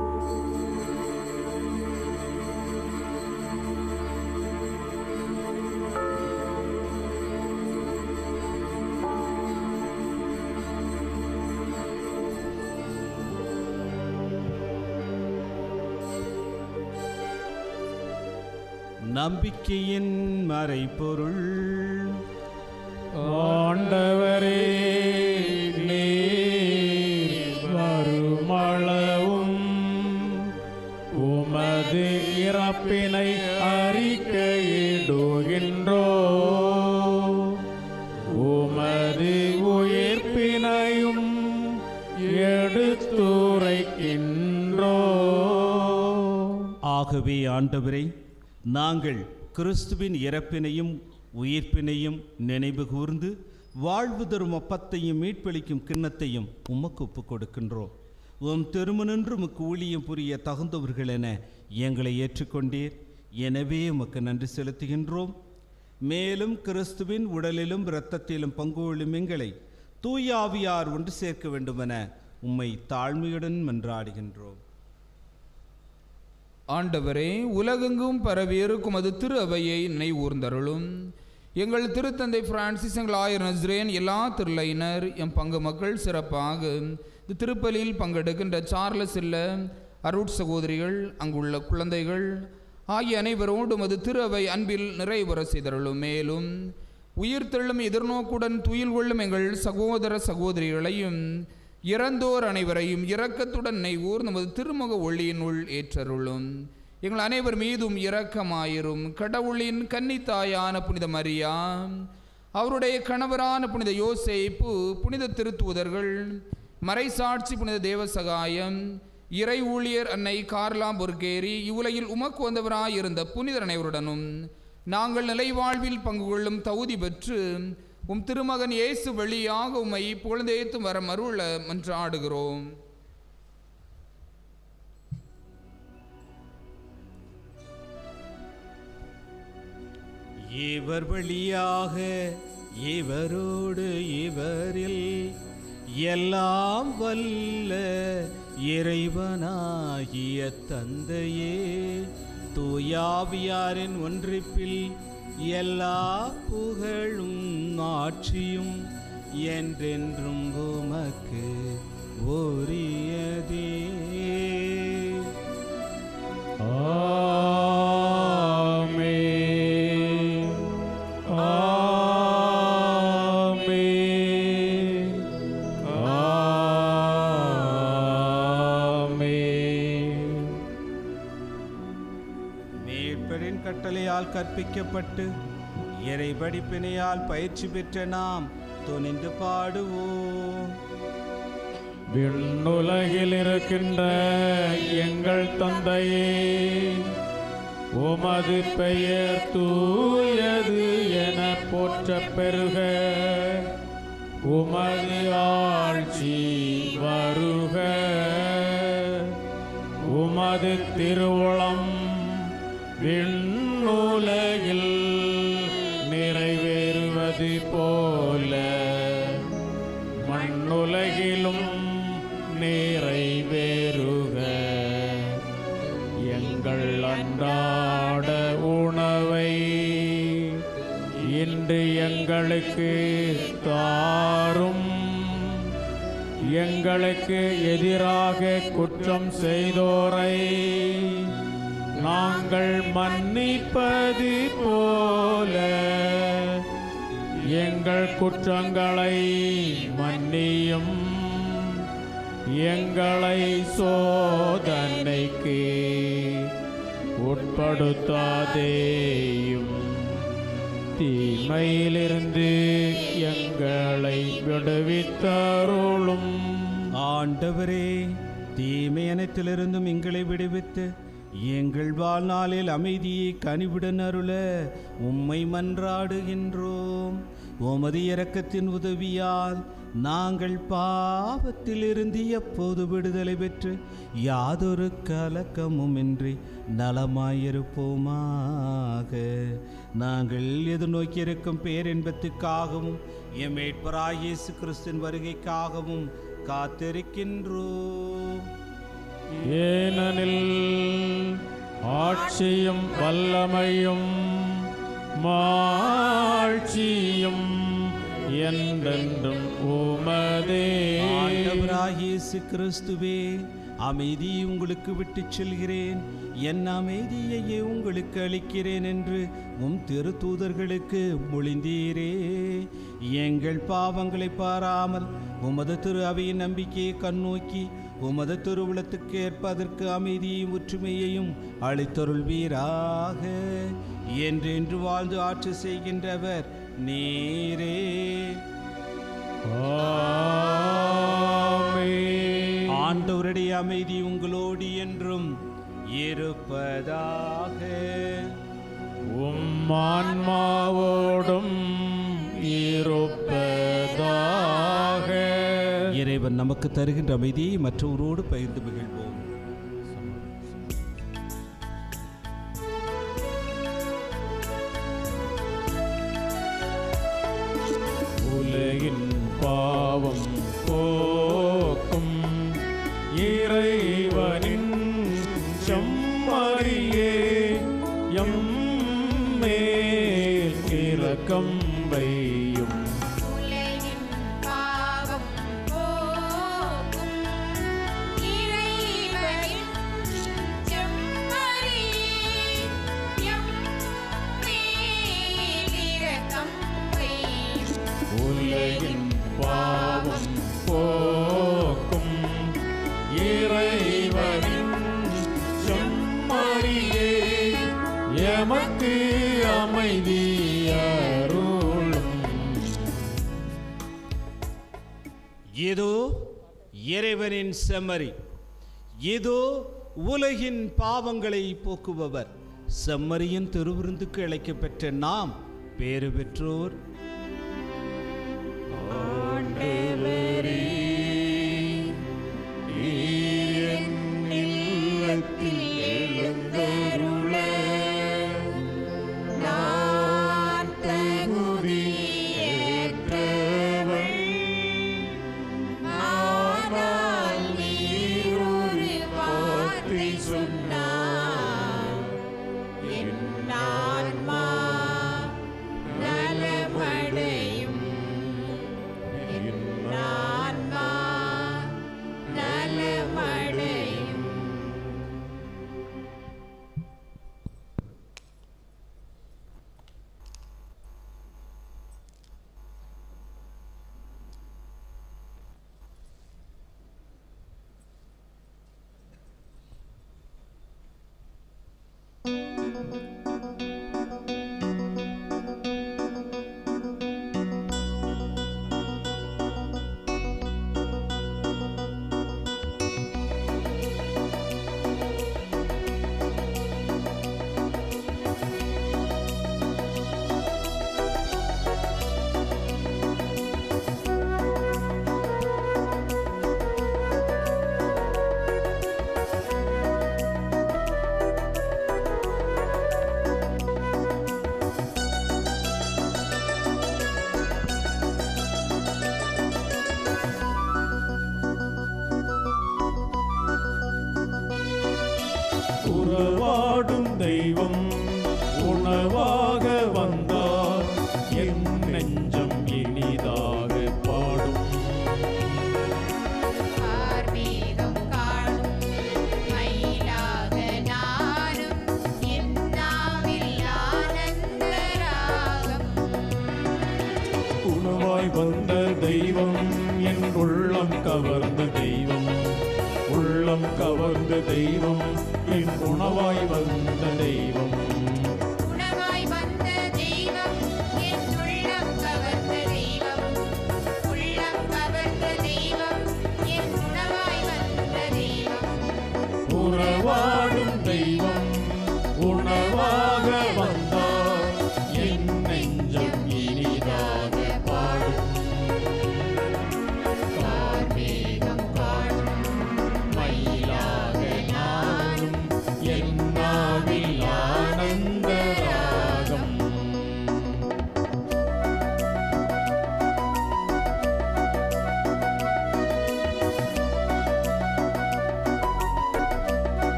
நம்பிக்கையின் மறைபொருள். ஆண்டவரே, நீர் வருமளவும் உமது இறப்பினை அறிக்கையிடுகின்றோ, உமது உயிர்ப்பினையும் எடுத்துரைக்கின்றோ. ஆகவே ஆண்டவரே, நாங்கள் கிறிஸ்துவின் இறப்பினையும் உயிர்ப்பினையும் நினைவு கூர்ந்து வாழ்வு தரும் அப்பத்தையும் மீட்பளிக்கும் கிண்ணத்தையும் உமக்கு ஒப்புக் கொடுக்கின்றோம். உம் திருமணன்று உமக்கு ஊழியம் புரிய தகுந்தவர்கள் என எங்களை ஏற்றுக்கொண்டீர். எனவே உமக்கு நன்றி செலுத்துகின்றோம். மேலும் கிறிஸ்துவின் உடலிலும் இரத்தத்திலும் பங்கு கொள்ளும் எங்களை தூய ஆவியார் ஒன்று சேர்க்க வேண்டுமென உம்மை தாழ்மையுடன் மன்றாடுகின்றோம். ஆண்டவரே, உலகெங்கும் பரவியிருக்கும் அது திரு அவையை நினைவூர்ந்தருளும். எங்கள் திருத்தந்தை பிரான்சிஸ், எங்கள் ஆயர் நஸ்ரேன், எல்லா திருளையினர், எம் பங்கு மக்கள், சிறப்பாக இந்த திருப்பலியில் பங்கெடுக்கின்ற சார்லஸ் இல்ல அருட் சகோதரிகள், அங்குள்ள குழந்தைகள் ஆகிய அனைவரோடும் அது திரு அவை அன்பில் நிறைவுற செய்தருளும். மேலும் உயிர்த்தெழும் எதிர்நோக்குடன் துயில் கொள்ளும் எங்கள் சகோதர சகோதரிகளையும் இறந்தோர் அனைவரையும் இரக்கத்துடன் நினைவூர் நமது திருமுக ஒளியினுள் ஏற்றருளும். எங்கள் அனைவர் மீதும் இரக்கமாயிரும். கடவுளின் கன்னித்தாயான புனித மரியா, அவருடைய கணவரான புனித யோசேப்பு, புனித திருத்தூதர்கள், மறைசாட்சி புனித தேவசகாயம், இறை ஊழியர் அன்னை கார்லா பொர்கேரி, இவ்வுலகில் உமக்கு வந்தவராயிருந்த புனிதர் அனைவருடனும் நாங்கள் நிலைவாழ்வில் பங்கு கொள்ளும் தகுதி பெற்று உம் திருமகன் இயேசு வழியாக உம்மை புகழ்ந்தேத்தும் வர மருள மன்றாடுகிறோம். இவர் வழியாக இவரோடு இவரில் எல்லாம் வல்ல இறைவனாகிய தந்தையே, தூயாவியாரின் ஒன்றிப்பில் எல்லா புகழும் ஆட்சியும் என்றென்றும் உமக்கு உரியதே. ஆமென். ஆமென். ஆமென். மேற்பரின் கட்டளையால் கற்பிக்கப்பட்டு இறை படிப்பினையால் பயிற்சி பெற்ற நாம் துணிந்து பாடுவோம். விண்ணுலகில் இருக்கின்ற எங்கள் தந்தையே, உமது பெயர் தூயது என போற்றப் பெறுக. உமது ஆட்சி வருக. உமது திருவுளம் விண்ணுலகில் நிறைவேறுவது போல மண்ணுலகிலும் நிறைவேறுக. எங்கள் அன்றாட உணவை இன்று எங்களுக்கு தாரும். எங்களுக்கு எதிராக குற்றம் செய்தோரை நாங்கள் மன்னிப்பது போல எங்கள் குற்றங்களை மன்னியும். எங்களை சோதனைக்கு உட்படுத்தாதேயும், தீமையிலிருந்து எங்களை விடுவித்தருளும். ஆண்டவரே, தீமை அனைத்திலிருந்தும் எங்களை விடுவித்து எங்கள் வாழ்நாளில் அமைதியை கனிவுடன் அருள உம்மை மன்றாடுகின்றோம். உமது இரக்கத்தின் உதவியால் நாங்கள் பாவத்திலிருந்து எப்போது விடுதலை பெற்று யாதொரு கலக்கமுமின்றி நலமாயிருப்போமாக. நாங்கள் எதிர்நோக்கியிருக்கும் பேரின்பத்துக்காகவும் எம் மீட்பராகிய இயேசு கிறிஸ்துவின் வருகைக்காகவும் காத்திருக்கின்றோம். ஏனெனில் ஆட்சியும் வல்லமையும் மாட்சியும் என்றென்றும் உமதே. ஆண்டவராகிய இயேசு கிறிஸ்துவே, அமைதி உங்களுக்கு விட்டுச் செல்கிறேன், என் அமைதியையே உங்களுக்கு அளிக்கிறேன் என்று உம் திருத்தூதர்களுக்கு மொழிந்தீரே. எங்கள் பாவங்களை பாராமல் உமது திரு அவையின் நம்பிக்கையை கண்ணோக்கி உமது திருவுளத்துக்கு ஏற்பதற்கு அமைதியையும் ஒற்றுமையையும் அளித்தருள்வீராக. என்றென்று வாழ்ந்து ஆட்சி செய்கின்றவர் நீரே. ஆண்டவருடைய அமைதி உங்களோடு என்றும் இருப்பதாக. உம் ஆன்மாவோடும் இருப்பதாக. இறைவன் நமக்கு தருகின்ற அமைதியை மற்றவரோடு பகிர்ந்து மகிழ்வோம். உலகின் பாவம் போக்கும் இறைவனின் செம்மறியே எம் மேல் இரக்கம் வையும். உலகின் பாவம் போக்கும் இறைவனின் செம்மறியே எம் மேல் இரக்கம் வையும். உலகின் பாவம் போக்கும் இறைவனின் செம்மறியே எமக்கு அமைதி அருளும். இதோ இறைவனின் செம்மறி, இதோ உலகின் பாவங்களை போக்குபவர். செம்மறியின் திருவிருந்துக்கு அழைக்கப்பெற்ற நாம் பேறு பெற்றோர். ஆண்டவரே, நீர் என் இல்லத்தில் எழுந்தருள நான் தகுதியற்றவள். ஆனால் நீர் ஒரு வார்த்தை சொன்னார், என் ஆன்மா நலமடையும். என் ஆன்மா நலமடையும். உறவாடும் தெய்வம் உணவாக வந்தார், என் நெஞ்சம் இனிதாக பாடும். ஆர்மேகம் காணும் மயிலாக நானும் என் நாவில் ஆனந்த ராகம். உணவாய் வந்த தெய்வம் என் உள்ளம் கவர்ந்த தெய்வம். உள்ளம் கவர்ந்த தெய்வம் என் உணவாய் வந்த தெய்வம். உணவாய் வந்த தெய்வம் என் உள்ளம் கவர்ந்த தெய்வம். உள்ளம் கவர்ந்த தெய்வம் என் உணவாய் வந்த தெய்வம். உறவாடும் தெய்வம் உணவாக வந்தார், என் நெஞ்சம் இனிதாக பாடும். கார்மேகம் காணும் மயிலாக நானும் என் நாவில் ஆனந்த ராகம்.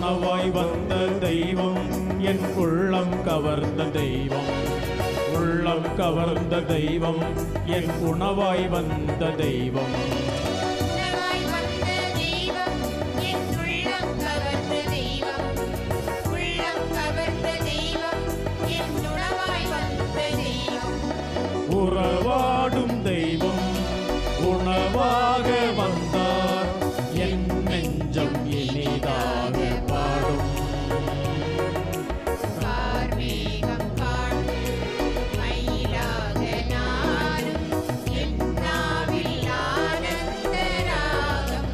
உணவாய் வந்த தெய்வம் என் உள்ளம் கவர்ந்த தெய்வம். உள்ளம் கவர்ந்த தெய்வம் என் உணவாய் வந்த தெய்வம். உணவாய் வந்த தெய்வம் என் உள்ளம் கவர்ந்த தெய்வம். உள்ளம் கவர்ந்த தெய்வம் என் உணவாய் வந்த தெய்வம். உறவாடும் தெய்வம் உணவாக வந்தார், என் நெஞ்சம் இனிதாக பாடும். கார்மேகம் காணும் மயிலாக நானும் என் நாவில் ஆனந்த ராகம்.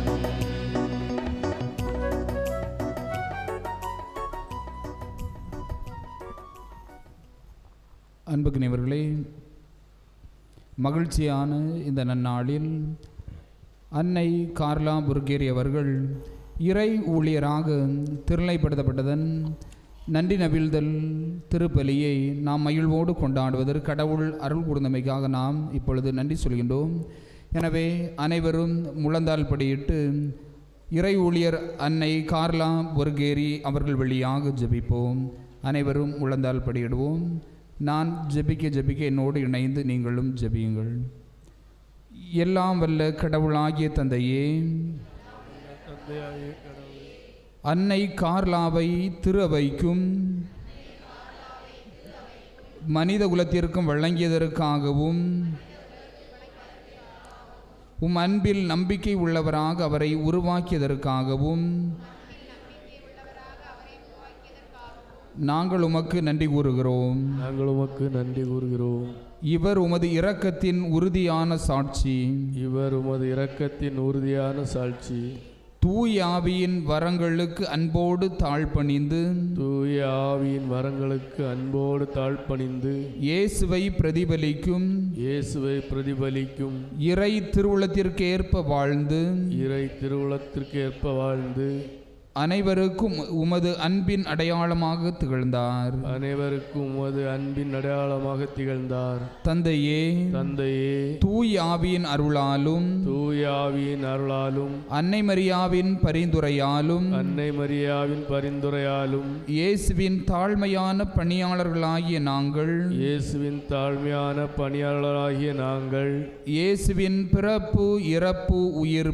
அன்புக்குரியவர்களே, மகிழ்ச்சியான இந்த நன்னாளில் அன்னை கார்லா புர்கேரி அவர்கள் இறை ஊழியராக திருநிலைப்படுத்தப்பட்டதன் நன்றி நவிழ்தல் திருப்பலியை நாம் மகிழ்வோடு கொண்டாடுவதற்கு கடவுள் அருள் கூர்ந்தமைக்காக நாம் இப்பொழுது நன்றி சொல்கின்றோம். எனவே அனைவரும் முழந்தால் படியிட்டு இறை ஊழியர் அன்னை கார்லா புர்கேரி அவர்கள் வழியாக ஜெபிப்போம். அனைவரும் முழந்தால் படியிடுவோம். நான் ஜெபிக்க என்னோடு இணைந்து நீங்களும் ஜெபியுங்கள். எல்லாம் வல்ல கடவுளாகிய தந்தையே, அன்னை கார்லாவை திரு அவைக்கும் மனித குலத்திற்கும் வழங்கியதற்காகவும் உம் அன்பில் நம்பிக்கை உள்ளவராக அவரை உருவாக்கியதற்காகவும் நாங்கள் உமக்கு நன்றி கூறுகிறோம். இவர் உமது இரக்கத்தின் உறுதியான சாட்சி. தூய ஆவியின் வரங்களுக்கு அன்போடு தாழ்பணிந்து இயேசுவை பிரதிபலிக்கும் இறை திருவுளத்திற்கு ஏற்ப வாழ்ந்து அனைவருக்கும் உமது அன்பின் அடையாளமாக திகழ்ந்தார். தந்தையே, தூய ஆவியின் அருளாலும் அன்னை மரியாவின் பரிந்துரையாலும் இயேசுவின் தாழ்மையான பணியாளர்களாகிய நாங்கள் இயேசுவின் பிறப்பு இறப்பு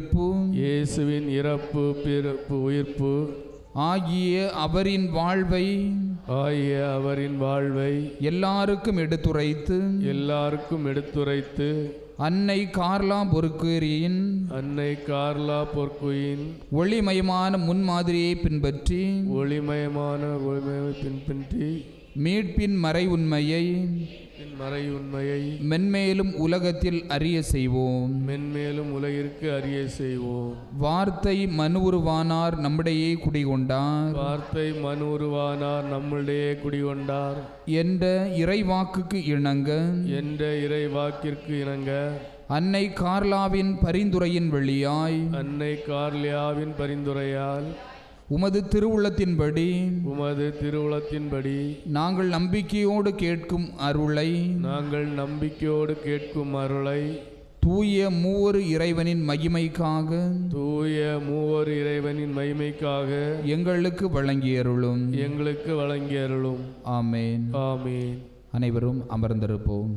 உயிர்ப்பு ஆகிய அவரின் வாழ்வை எல்லாருக்கும் எடுத்துரைத்து அன்னை கார்லா பொர்கேரியின் ஒளிமயமான முன்மாதிரியை பின்பற்றி மீட்பின் மறை உண்மையை மென்மேலும் உலகத்தில் அறிய செய்வோம். வார்த்தை மனு உருவானார் நம்மிடையே குடிகொண்டார் என்ற இறைவாக்குக்கு இணங்க அன்னை கார்லாவின் பரிந்துரையின் வழியாய் உமது திருவுளத்தின்படி நாங்கள் நம்பிக்கையோடு கேட்கும் அருளை தூய மூவரு இறைவனின் மகிமைக்காக எங்களுக்கு வழங்கியருளும். ஆமென். அனைவரும் அமர்ந்திருப்போம்.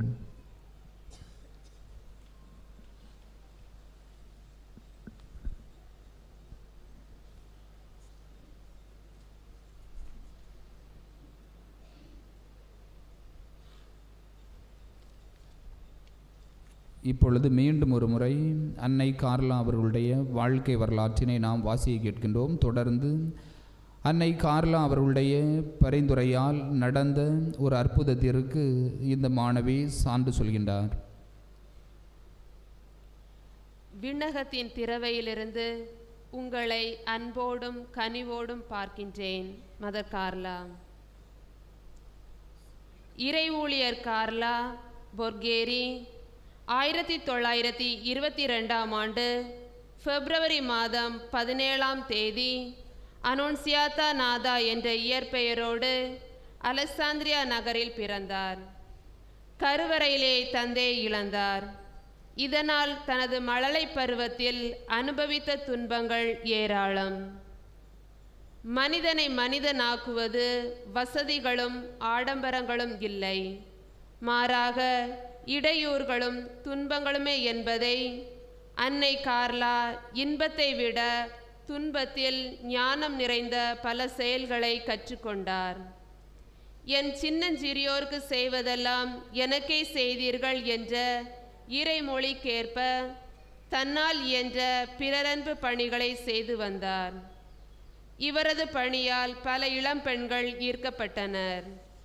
இப்பொழுது மீண்டும் ஒரு முறை அன்னை கார்லா அவர்களுடைய வாழ்க்கை வரலாற்றினை நாம் வாசிக்க கேட்கின்றோம். தொடர்ந்து அன்னை கார்லா அவர்களுடைய பரிந்துரையால் நடந்த ஒரு அற்புதத்திற்கு இந்த மாணவி சான்று சொல்கின்றார். விண்ணகத்தின் திறவையிலிருந்து உங்களை அன்போடும் கனிவோடும் பார்க்கின்றேன். Mother Carla. இறை ஊழியர் கார்லா பொர்கேரி 1922ஆம் ஆண்டு பிப்ரவரி மாதம் 17ஆம் தேதி அனோன்சியாத்தா நாதா என்ற இயற்பெயரோடு அலெக்சாந்திரியா நகரில் பிறந்தார். கருவறையிலே தந்தையை இழந்தார். இதனால் தனது மழலை பருவத்தில் அனுபவித்த துன்பங்கள் ஏராளம். மனிதனை மனிதனாக்குவது வசதிகளும் ஆடம்பரங்களும் இல்லை, மாறாக இடையூறுகளும் துன்பங்களுமே என்பதை அன்னை கார்லா இன்பத்தை விட துன்பத்தில் ஞானம் நிறைந்த பல செயல்களை கற்றுக்கொண்டார். என் சின்னஞ்சிறியோருக்கு செய்வதெல்லாம் எனக்கே செய்தீர்கள் என்ற இறைமொழிக்கேற்ப தன்னால் இயன்ற பிறரன்பு பணிகளை செய்து வந்தார். இவரது பணியால் பல இளம் பெண்கள் ஈர்க்கப்பட்டனர்.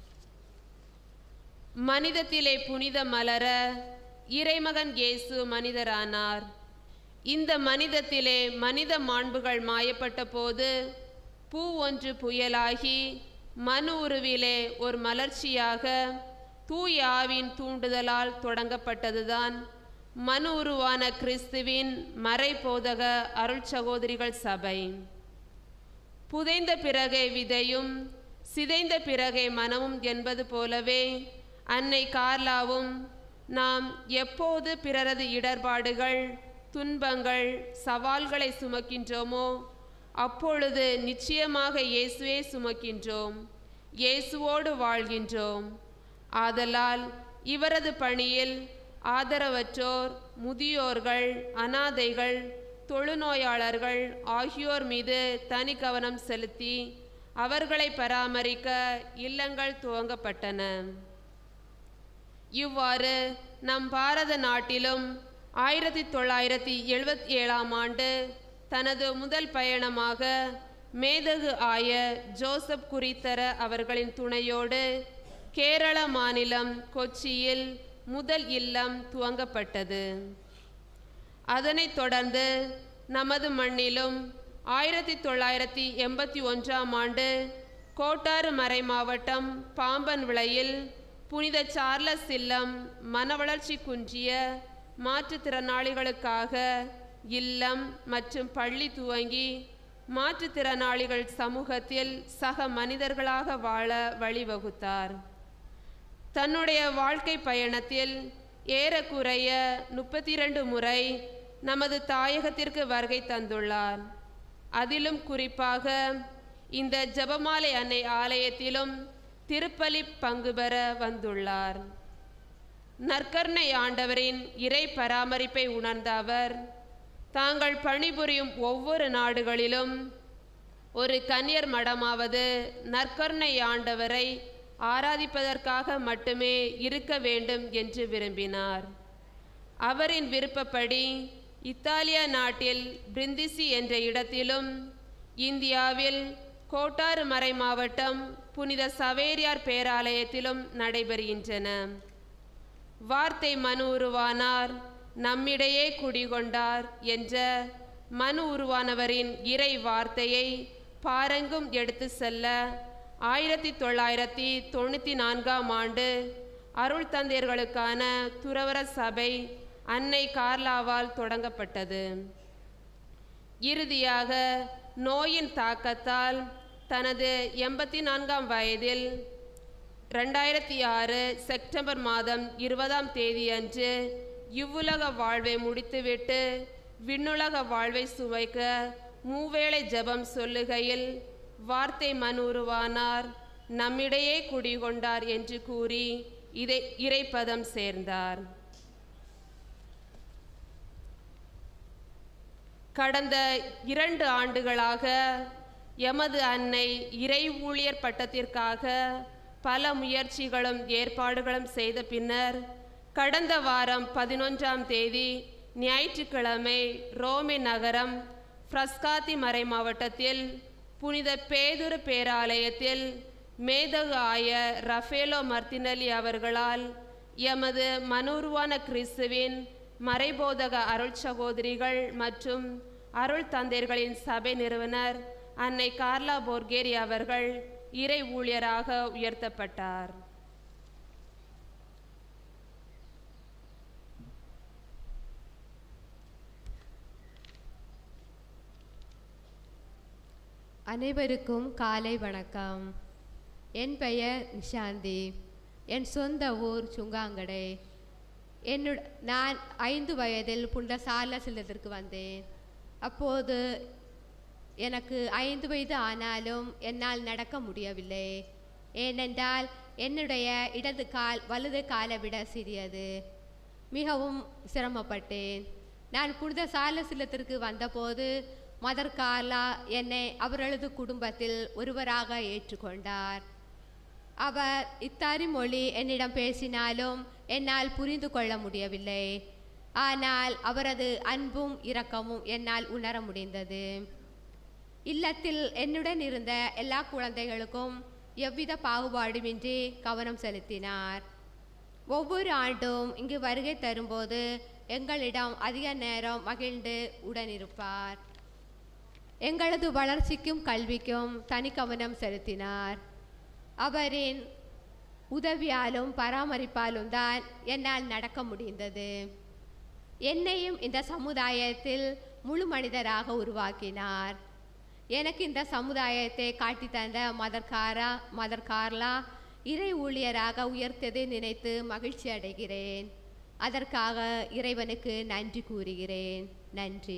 மனிதத்திலே புனிதம் மலர இறைமகன் இயேசு மனிதரானார். இந்த மனிதத்திலே மனித மாண்புகள் மாயப்பட்ட போது பூ ஒன்று புயலாகி மனு உருவிலே ஒரு மலர்ச்சியாக தூய ஆவின் தூண்டுதலால் தொடங்கப்பட்டதுதான் மனு உருவான கிறிஸ்துவின் மறைபோதக அருள் சகோதரிகள் சபை. புதைந்த பிறகே விதையும் சிதைந்த பிறகே மனமும் என்பது போலவே அன்னை கார்லாவும் நாம் எப்போது பிறரது இடர்பாடுகள், துன்பங்கள், சவால்களை சுமக்கின்றோமோ அப்பொழுது நிச்சயமாக இயேசுவே சுமக்கின்றோம், இயேசுவோடு வாழ்கின்றோம். ஆதலால் இவரது பணியில் ஆதரவற்றோர், முதியோர்கள், அனாதைகள், தொழுநோயாளர்கள் ஆகியோர் மீது தனி கவனம் செலுத்தி அவர்களை பராமரிக்க இல்லங்கள் துவங்கப்பட்டன. இவ்வாறு நம் பாரத நாட்டிலும் 1977ஆம் ஆண்டு தனது முதல் பயணமாக மேதகு ஆயர் ஜோசப் குறித்தர அவர்களின் துணையோடு கேரள மாநிலம் கொச்சியில் முதல் இல்லம் துவங்கப்பட்டது. அதனைத் தொடர்ந்து நமது மண்ணிலும் 1981ஆம் ஆண்டு கோட்டாறு மறை மாவட்டம் பாம்பன் விளையில் புனித சார்லஸ் இல்லம் மனவளர்ச்சி குன்றிய மாற்றுத்திறனாளிகளுக்காக இல்லம் மற்றும் பள்ளி துவங்கி மாற்றுத்திறனாளிகள் சமூகத்தில் சக மனிதர்களாக வாழ வழிவகுத்தார். தன்னுடைய வாழ்க்கை பயணத்தில் ஏறக்குறைய 32 முறை நமது தாயகத்திற்கு வருகை தந்துள்ளார். அதிலும் குறிப்பாக இந்த ஜெபமாலை அன்னை ஆலயத்திலும் திருப்பலி பங்கு பெற வந்துள்ளார். நற்கருணை ஆண்டவரின் இறை பராமரிப்பை உணர்ந்த அவர் தாங்கள் பணிபுரியும் ஒவ்வொரு நாடுகளிலும் ஒரு கன்னியர் மடமாவது நற்கருணை ஆண்டவரை ஆராதிப்பதற்காக மட்டுமே இருக்க வேண்டும் என்று விரும்பினார். அவரின் விருப்பப்படி இத்தாலிய நாட்டில் பிரிந்திசி என்ற இடத்திலும், இந்தியாவில் கோட்டாறு மறை மாவட்டம் புனித சவேரியார் பேராலயத்திலும் நடைபெறுகின்றன. வார்த்தை மனு உருவானார், நம்மிடையே குடிகொண்டார் என்ற மனு உருவானவரின் இறை வார்த்தையை பாரெங்கும் எடுத்து செல்ல 1994ஆம் ஆண்டு அருள் தந்தையர்களுக்கான துறவற சபை அன்னை கார்லாவால் தொடங்கப்பட்டது. இறுதியாக நோயின் தாக்கத்தால் தனது 84ஆம் வயதில் 2006 செப்டம்பர் மாதம் 20ஆம் தேதி அன்று இவ்வுலக வாழ்வை முடித்துவிட்டு விண்ணுலக வாழ்வை சுவைக்க மூவேளை ஜெபம் சொல்லுகையில் வார்த்தை மனு உருவானார், நம்மிடையே குடிகொண்டார் என்று கூறி இறைப்பதம் சேர்ந்தார். கடந்த 2 ஆண்டுகளாக எமது அன்னை இறை ஊழியர் பட்டத்திற்காக பல முயற்சிகளும் ஏற்பாடுகளும் செய்த பின்னர் கடந்த வாரம் 11ஆம் தேதி ஞாயிற்றுக்கிழமை ரோமே நகரம் ஃப்ரஸ்காத்தி மறை மாவட்டத்தில் புனித பேதுரு பேராலயத்தில் மேதகு ஆயர் ரஃபேலோ மர்த்தினலி அவர்களால் எமது மனூர்வான கிறிஸ்துவின் மறைபோதக அருள் சகோதரிகள் மற்றும் அருள் தந்தையர்களின் சபை நிறுவனர் அன்னை கார்லா போர்கேரி அவர்கள் இறை ஊழியராக உயர்த்தப்பட்டார். அனைவருக்கும் காலை வணக்கம். என் பெயர் நிஷாந்தி. என் சொந்த ஊர் சுங்காங்கடை. நான் 5 வயதில் புனித சார்லஸ் இல்லத்திற்கு வந்தேன். அப்போது எனக்கு 5 வயது ஆனாலும் என்னால் நடக்க முடியவில்லை. ஏனென்றால் என்னுடைய இடது கால் வலது காலை விட சிறியது. மிகவும் சிரமப்பட்டேன். நான் புனித சாலசிலத்திற்கு வந்தபோது மதர் கார்லா என்னை அவர்களது குடும்பத்தில் ஒருவராக ஏற்றுக்கொண்டார். அவர் இத்தாலி மொழி என்னிடம் பேசினாலும் என்னால் புரிந்து கொள்ள முடியவில்லை. ஆனால் அவரது அன்பும் இரக்கமும் என்னால் உணர முடிந்தது. இல்லத்தில் என்னுடன் இருந்த எல்லா குழந்தைகளுக்கும் எவ்வித பாகுபாடுமின்றி கவனம் செலுத்தினார். ஒவ்வொரு ஆண்டும் இங்கு வருகை தரும்போது எங்களிடம் அதிக நேரம் மகிழ்ந்து உடனிருப்பார். எங்களது வளர்ச்சிக்கும் கல்விக்கும் தனி கவனம் செலுத்தினார். அவரின் உதவியாலும் பராமரிப்பாலும் தான் என்னால் நடக்க முடிந்தது. என்னையும் இந்த சமுதாயத்தில் முழு மனிதராக உருவாக்கினார். எனக்கு இந்த சமுதாயத்தை காட்டி தந்த மதர் கார்லா இறை ஊழியராக உயர்த்ததை நினைத்து மகிழ்ச்சி அடைகிறேன். அதற்காக இறைவனுக்கு நன்றி கூறுகிறேன். நன்றி.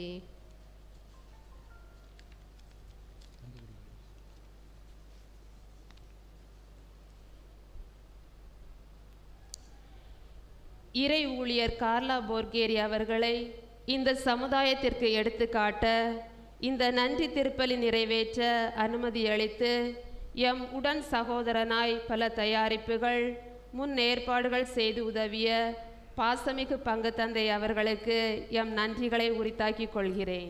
இறை ஊழியர் கார்லா போர்கேரி அவர்களை இந்த சமுதாயத்திற்கு எடுத்துக்காட்ட இந்த நன்றி திருப்பலி நிறைவேற்ற அனுமதி அளித்து எம் உடன் சகோதரனாய் பல தயாரிப்புகள் முன் ஏற்பாடுகள் செய்து உதவிய பாசமிகு பங்கு தந்தை அவர்களுக்கு எம் நன்றிகளை உரித்தாக்கிக் கொள்கிறேன்.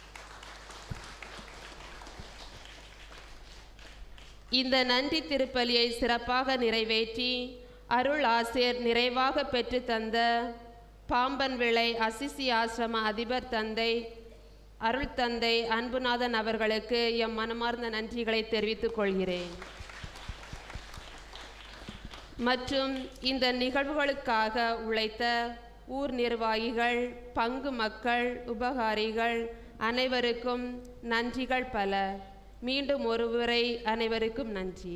இந்த நன்றி திருப்பலியை சிறப்பாக நிறைவேற்றி அருள் ஆசிரியர் நிறைவாக பெற்று தந்த பாம்பன் விளை அசிசி ஆசிரம அதிபர் தந்தை அருள் தந்தை அன்புநாதன் அவர்களுக்கு எம் மனமார்ந்த நன்றிகளை தெரிவித்துக் கொள்கிறேன். மற்றும் இந்த நிகழ்வுகளுக்காக உழைத்த ஊர் நிர்வாகிகள், பங்கு மக்கள், உபகாரிகள் அனைவருக்கும் நன்றிகள் பல. மீண்டும் ஒருமுறை அனைவருக்கும் நன்றி.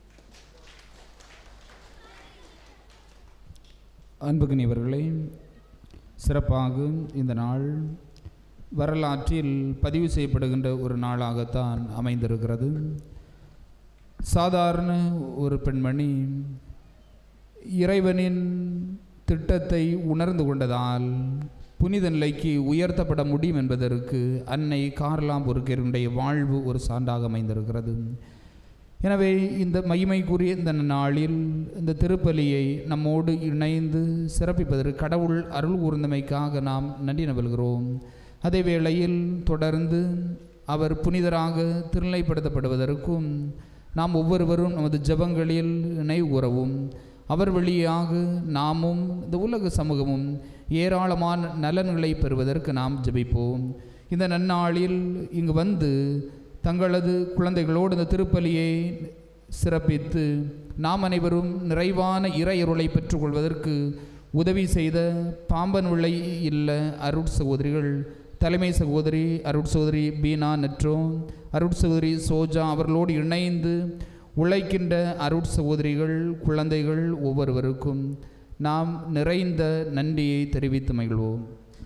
அன்புக்குரியவர்களே, சிறப்பாக இந்த நாள் வரலாற்றில் பதிவு செய்யப்படுகின்ற ஒரு நாளாகத்தான் அமைந்திருக்கிறது. சாதாரண ஒரு பெண்மணி இறைவனின் திட்டத்தை உணர்ந்து கொண்டதால் புனித நிலைக்கு உயர்த்தப்பட முடியும் என்பதற்கு அன்னை கார்லா போர்கேரியுடைய வாழ்வு ஒரு சான்றாக அமைந்திருக்கிறது. எனவே இந்த மகிமைக்குரிய இந்த நாளில் இந்த திருப்பலியை நம்மோடு இணைந்து சிறப்பிப்பதற்கு கடவுள் அருள் கூர்ந்தமைக்காக நாம் நன்றி நல்கிறோம். அதே வேளையில் தொடர்ந்து அவர் புனிதராக திருநிலைப்படுத்தப்படுவதற்கும் நாம் ஒவ்வொருவரும் நமது ஜெபங்களில் நினைவு கூறவும் அவர் வழியாக நாமும் இந்த உலக சமூகமும் ஏராளமான நலன்களை பெறுவதற்கு நாம் ஜெபிப்போம். இந்த நன்னாளில் இங்கு வந்து தங்களது குழந்தைகளோடு இந்த திருப்பலியை சிறப்பித்து நாம் அனைவரும் நிறைவான இறையருளை பெற்றுக்கொள்வதற்கு உதவி செய்த பாம்பன் விளை இல்ல அருட்சகோதரிகள், தலைமை சகோதரி அருட்சகோதரி பீனா நெற்றோ, அருட்சகோதரி சோஜா அவர்களோடு இணைந்து உழைக்கின்ற அருட்சகோதரிகள், குழந்தைகள் ஒவ்வொருவருக்கும் நாம் நிறைந்த நன்றியை தெரிவித்து மகிழ்வோம்.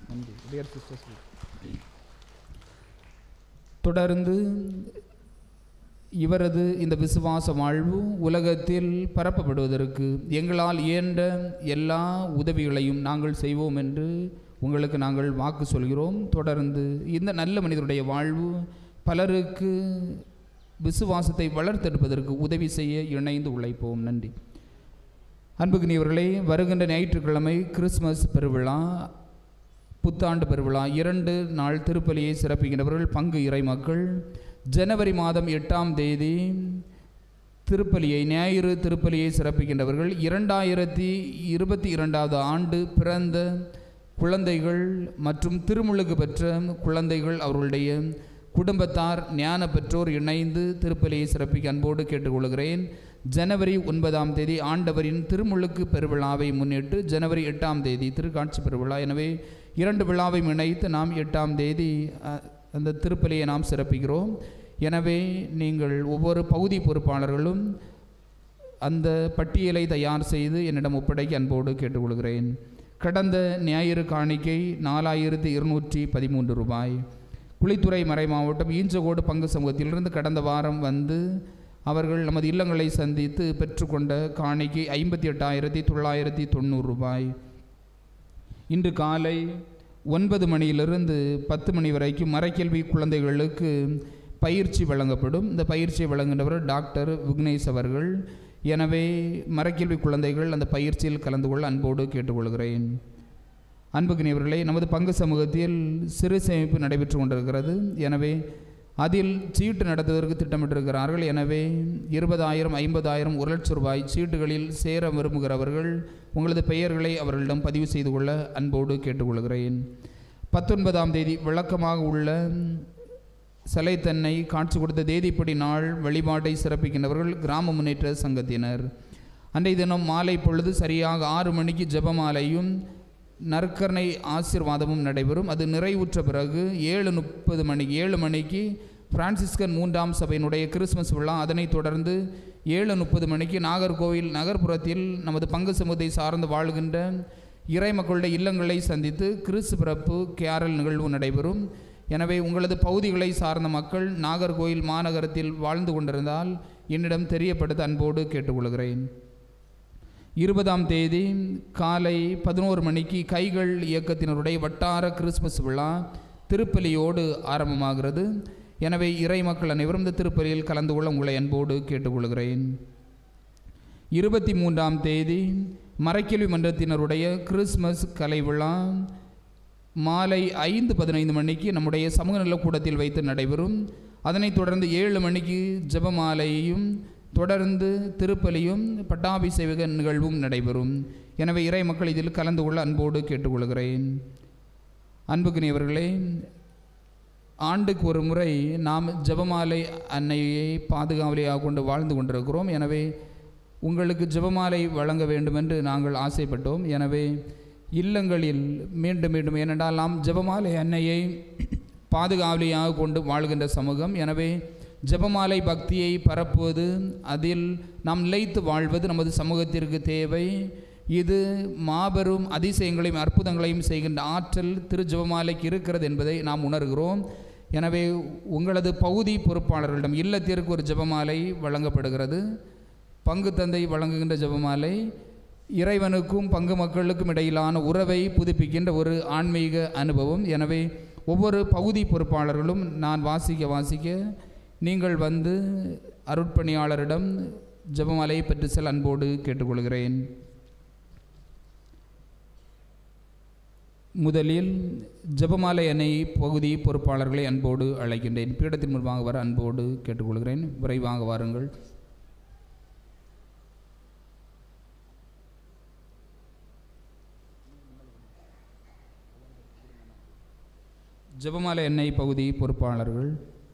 தொடர்ந்து இவரது இந்த விசுவாச வாழ்வு உலகத்தில் பரப்பப்படுவதற்கு எங்களால் இயன்ற எல்லா உதவிகளையும் நாங்கள் செய்வோம் என்று உங்களுக்கு நாங்கள் வாக்கு சொல்கிறோம். தொடர்ந்து இந்த நல்ல மனிதருடைய வாழ்வு பலருக்கு விசுவாசத்தை வளர்த்தெடுப்பதற்கு உதவி செய்ய இணைந்து உழைப்போம். நன்றி. அன்புக்குரியவர்களே, வருகின்ற ஞாயிற்றுக்கிழமை கிறிஸ்மஸ் பெருவிழா, புத்தாண்டு பெருவிழா 2 நாள் திருப்பலியை சிறப்பிக்கின்றவர்கள் பங்கு இறை மக்கள். ஜனவரி மாதம் 8ஆம் தேதி திருப்பலியை ஞாயிறு திருப்பலியை சிறப்பிக்கின்றவர்கள் 2022 ஆண்டு பிறந்த குழந்தைகள் மற்றும் திருமுழுக்கு பெற்ற குழந்தைகள் அவர்களுடைய குடும்பத்தார் ஞான பெற்றோர் இணைந்து திருப்பலியை சிறப்பிக்க அன்போடு கேட்டுக்கொள்கிறேன். ஜனவரி 9ஆம் தேதி ஆண்டவரின் திருமுழுக்கு பெருவிழாவை முன்னிட்டு ஜனவரி 8ஆம் தேதி திருக்காட்சி பெருவிழா. எனவே 2 விழாவை இணைத்து நாம் 8ஆம் தேதி அந்த திருப்பலியை நாம் சிறப்பிக்கிறோம். எனவே நீங்கள் ஒவ்வொரு பகுதி பொறுப்பாளர்களும் அந்த பட்டியலை தயார் செய்து என்னிடம் ஒப்படைக்க அன்போடு கேட்டுக்கொள்கிறேன். கடந்த ஞாயிறு காணிக்கை 4213 ரூபாய். குளித்துறை மறை மாவட்டம் ஈஞ்சகோடு பங்கு சமூகத்திலிருந்து கடந்த வாரம் வந்து அவர்கள் நமது இல்லங்களை சந்தித்து பெற்றுக்கொண்ட காணிக்கை 58,990 ரூபாய். இன்று காலை 9 மணியிலிருந்து 10 மணி வரைக்கும் மறைக்கல்வி குழந்தைகளுக்கு பயிற்சி வழங்கப்படும். இந்த பயிற்சியை வழங்குகின்றவர் டாக்டர் விக்னேஷ் அவர்கள். எனவே மறைக்கல்வி குழந்தைகள் அந்த பயிற்சியில் கலந்து கொள்ள அன்போடு கேட்டுக்கொள்கிறேன். அன்புக்குரியவர்களே, நமது பங்கு சமூகத்தில் சிறு சேமிப்பு நடைபெற்று கொண்டிருக்கிறது. எனவே அதில் சீட்டு நடத்துவதற்கு திட்டமிட்டிருக்கிறார்கள். எனவே 20,000, 50,000, 1,00,000 ரூபாய் சீட்டுகளில் சேர விரும்புகிறவர்கள் உங்களது பெயர்களை அவர்களிடம் பதிவு செய்து கொள்ள அன்போடு கேட்டுக்கொள்கிறேன். 19ஆம் தேதி விளக்கமாக உள்ள சலைத்தன்னை காட்சி கொடுத்த தேதிப்படி நாள் வழிபாட்டை சிறப்பிக்கின்றவர்கள் கிராம முன்னேற்ற சங்கத்தினர். அன்றைய தினம் மாலை பொழுது சரியாக 6 மணிக்கு ஜெபமாலையும் நற்கரணை ஆசீர்வாதமும் நடைபெறும். அது நிறைவுற்ற பிறகு 7 மணிக்கு பிரான்சிஸ்கன் 3ஆம் சபையினுடைய கிறிஸ்மஸ் விழா. அதனைத் தொடர்ந்து 7:30 மணிக்கு நாகர்கோவில் நகர்ப்புறத்தில் நமது பங்கு சமூகத்தை சார்ந்து வாழ்கின்ற இறை மக்களுடைய இல்லங்களை சந்தித்து கிறிஸ்து பிறப்பு கேரல் நிகழ்வு நடைபெறும். எனவே உங்களது பகுதிகளை சார்ந்த மக்கள் நாகர்கோவில் மாநகரத்தில் வாழ்ந்து கொண்டிருந்தால் என்னிடம் தெரியப்படுத்த அன்போடு கேட்டுக்கொள்கிறேன். 20ஆம் தேதி காலை 11 மணிக்கு கைகள் இயக்கத்தினருடைய வட்டார கிறிஸ்மஸ் விழா திருப்பலியோடு ஆரம்பமாகிறது. எனவே இறை மக்கள் அனைவரும் இந்த திருப்பலியில் கலந்து கொள்ள உங்களை அன்போடு கேட்டுக்கொள்கிறேன். 23ஆம் தேதி மறைக்கல்வி மன்றத்தினருடைய கிறிஸ்மஸ் கலை விழா மாலை 5:15 மணிக்கு நம்முடைய சமூக நலக்கூடத்தில் வைத்து நடைபெறும். அதனைத் தொடர்ந்து 7 மணிக்கு ஜெபமாலையும் தொடர்ந்து திருப்பலியும் பட்டாபிஷேக நிகழ்வும் நடைபெறும். எனவே இறை மக்கள் இதில் கலந்து கொள்ள அன்போடு கேட்டுக்கொள்கிறேன். அன்புக்குரியவர்களே, ஆண்டுக்கு ஒரு முறை நாம் ஜெபமாலை அன்னையை பாதுகாவலியாக கொண்டு வாழ்ந்து கொண்டிருக்கிறோம். எனவே உங்களுக்கு ஜெபமாலை வழங்க வேண்டும் என்று நாங்கள் ஆசைப்பட்டோம். எனவே இல்லங்களில் மீண்டும் ஏனென்றால் நாம் ஜெபமாலை அன்னையை பாதுகாவலியாக கொண்டு வாழ்கின்ற சமூகம். எனவே ஜெபமாலை பக்தியை பரப்புவது, அதில் நாம் நிலைத்து வாழ்வது நமது சமூகத்திற்கு தேவை. இது மாபெரும் அதிசயங்களையும் அற்புதங்களையும் செய்கின்ற ஆற்றல் திரு ஜெபமாலைக்கு இருக்கிறது என்பதை நாம் உணர்கிறோம். எனவே உங்களது பகுதி பொறுப்பாளர்களிடம் இல்லத்திற்கு ஒரு ஜெபமாலை வழங்கப்படுகிறது. பங்கு தந்தை வழங்குகின்ற ஜெபமாலை இறைவனுக்கும் பங்கு மக்களுக்கும் இடையிலான உறவை புதுப்பிக்கின்ற ஒரு ஆன்மீக அனுபவம். எனவே ஒவ்வொரு பகுதி பொறுப்பாளர்களும் நான் வாசிக்க நீங்கள் வந்து அருட்பணியாளரிடம் ஜெபமாலையை பெற்று செல்ல அன்போடு கேட்டுக்கொள்கிறேன். முதலில் ஜெபமாலை அன்னை பகுதி பொறுப்பாளர்களை அன்போடு அழைக்கின்றேன். பீடத்தின் முன்பாக வர அன்போடு கேட்டுக்கொள்கிறேன். விரைவாக வாருங்கள். ஜெபமாலை அன்னை பகுதி பொறுப்பாளர்கள்.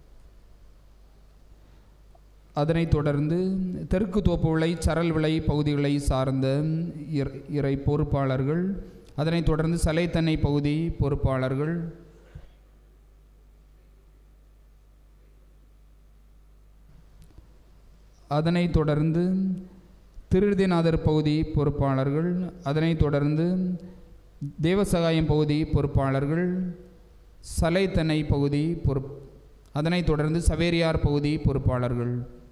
அதனைத் தொடர்ந்து தெற்கு தோப்பு விளை சரல் விளை பகுதிகளை சார்ந்த இறை பொறுப்பாளர்கள். அதனைத் தொடர்ந்து சலைத்தன்னை பகுதி பொறுப்பாளர்கள். அதனைத் தொடர்ந்து திருதிநாதர் பகுதி பொறுப்பாளர்கள். அதனைத் தொடர்ந்து தேவசகாயம் பகுதி பொறுப்பாளர்கள். சலைத்தன்னை பகுதி அதனைத் தொடர்ந்து சவேரியார் பகுதி பொறுப்பாளர்கள்.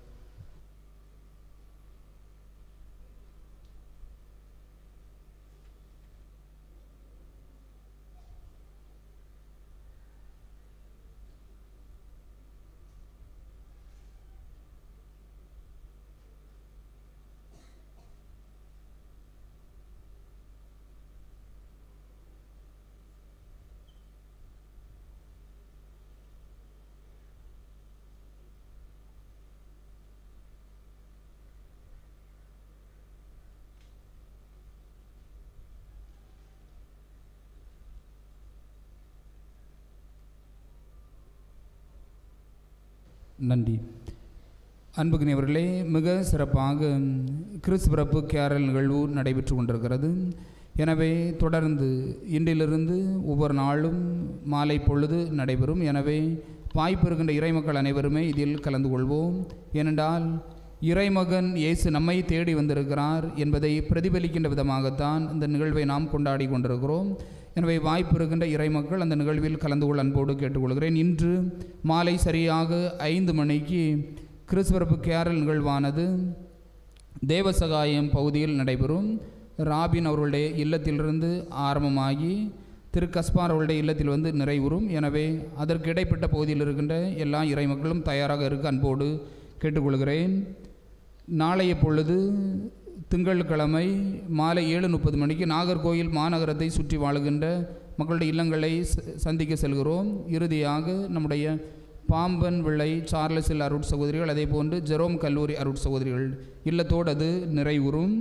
நன்றி. அன்புக்குரியவர்களே, மிக சிறப்பாக கிறிஸ்து பிறப்பு கேரல் நிகழ்வு நடைபெற்று கொண்டிருக்கிறது. எனவே தொடர்ந்து இன்றிலிருந்து ஒவ்வொரு நாளும் மாலை பொழுது நடைபெறும். எனவே வாய்ப்பு இருக்கின்ற இறைமக்கள் அனைவருமே இதில் கலந்து கொள்வோம். ஏனென்றால் இறைமகன் இயேசு நம்மை தேடி வந்திருக்கிறார் என்பதை பிரதிபலிக்கின்ற விதமாகத்தான் இந்த நிகழ்வை நாம் கொண்டாடி கொண்டிருக்கிறோம். எனவே வாய்ப்பு இருக்கின்ற இறைமக்கள் அந்த நிகழ்வில் கலந்து கொள்ள அன்போடு கேட்டுக்கொள்கிறேன். இன்று மாலை சரியாக 5 மணிக்கு கிறிஸ்துவரப்பு கேரல் நிகழ்வானது தேவசகாயம் பகுதியில் நடைபெறும். ராபின் அவர்களுடைய இல்லத்திலிருந்து ஆரம்பமாகி திரு கஸ்பார் அவர்களுடைய இல்லத்தில் வந்து நிறைவுறும். எனவே அதற்கு இடைப்பட்ட பகுதியில் இருக்கின்ற எல்லா இறைமக்களும் தயாராக இருக்க அன்போடு கேட்டுக்கொள்கிறேன். நாளைய பொழுது திங்கட்கிழமை மாலை 7:30 மணிக்கு நாகர்கோயில் மாநகரத்தை சுற்றி வாழுகின்ற மக்களுடைய இல்லங்களை சந்திக்க செல்கிறோம். இறுதியாக நம்முடைய பாம்பன் விளை சார்லஸில் அருட் சகோதரிகள், அதே போன்று ஜெரோம் கல்லூரி அருட் சகோதரிகள் இல்லத்தோடு அது நிறைவுறும்.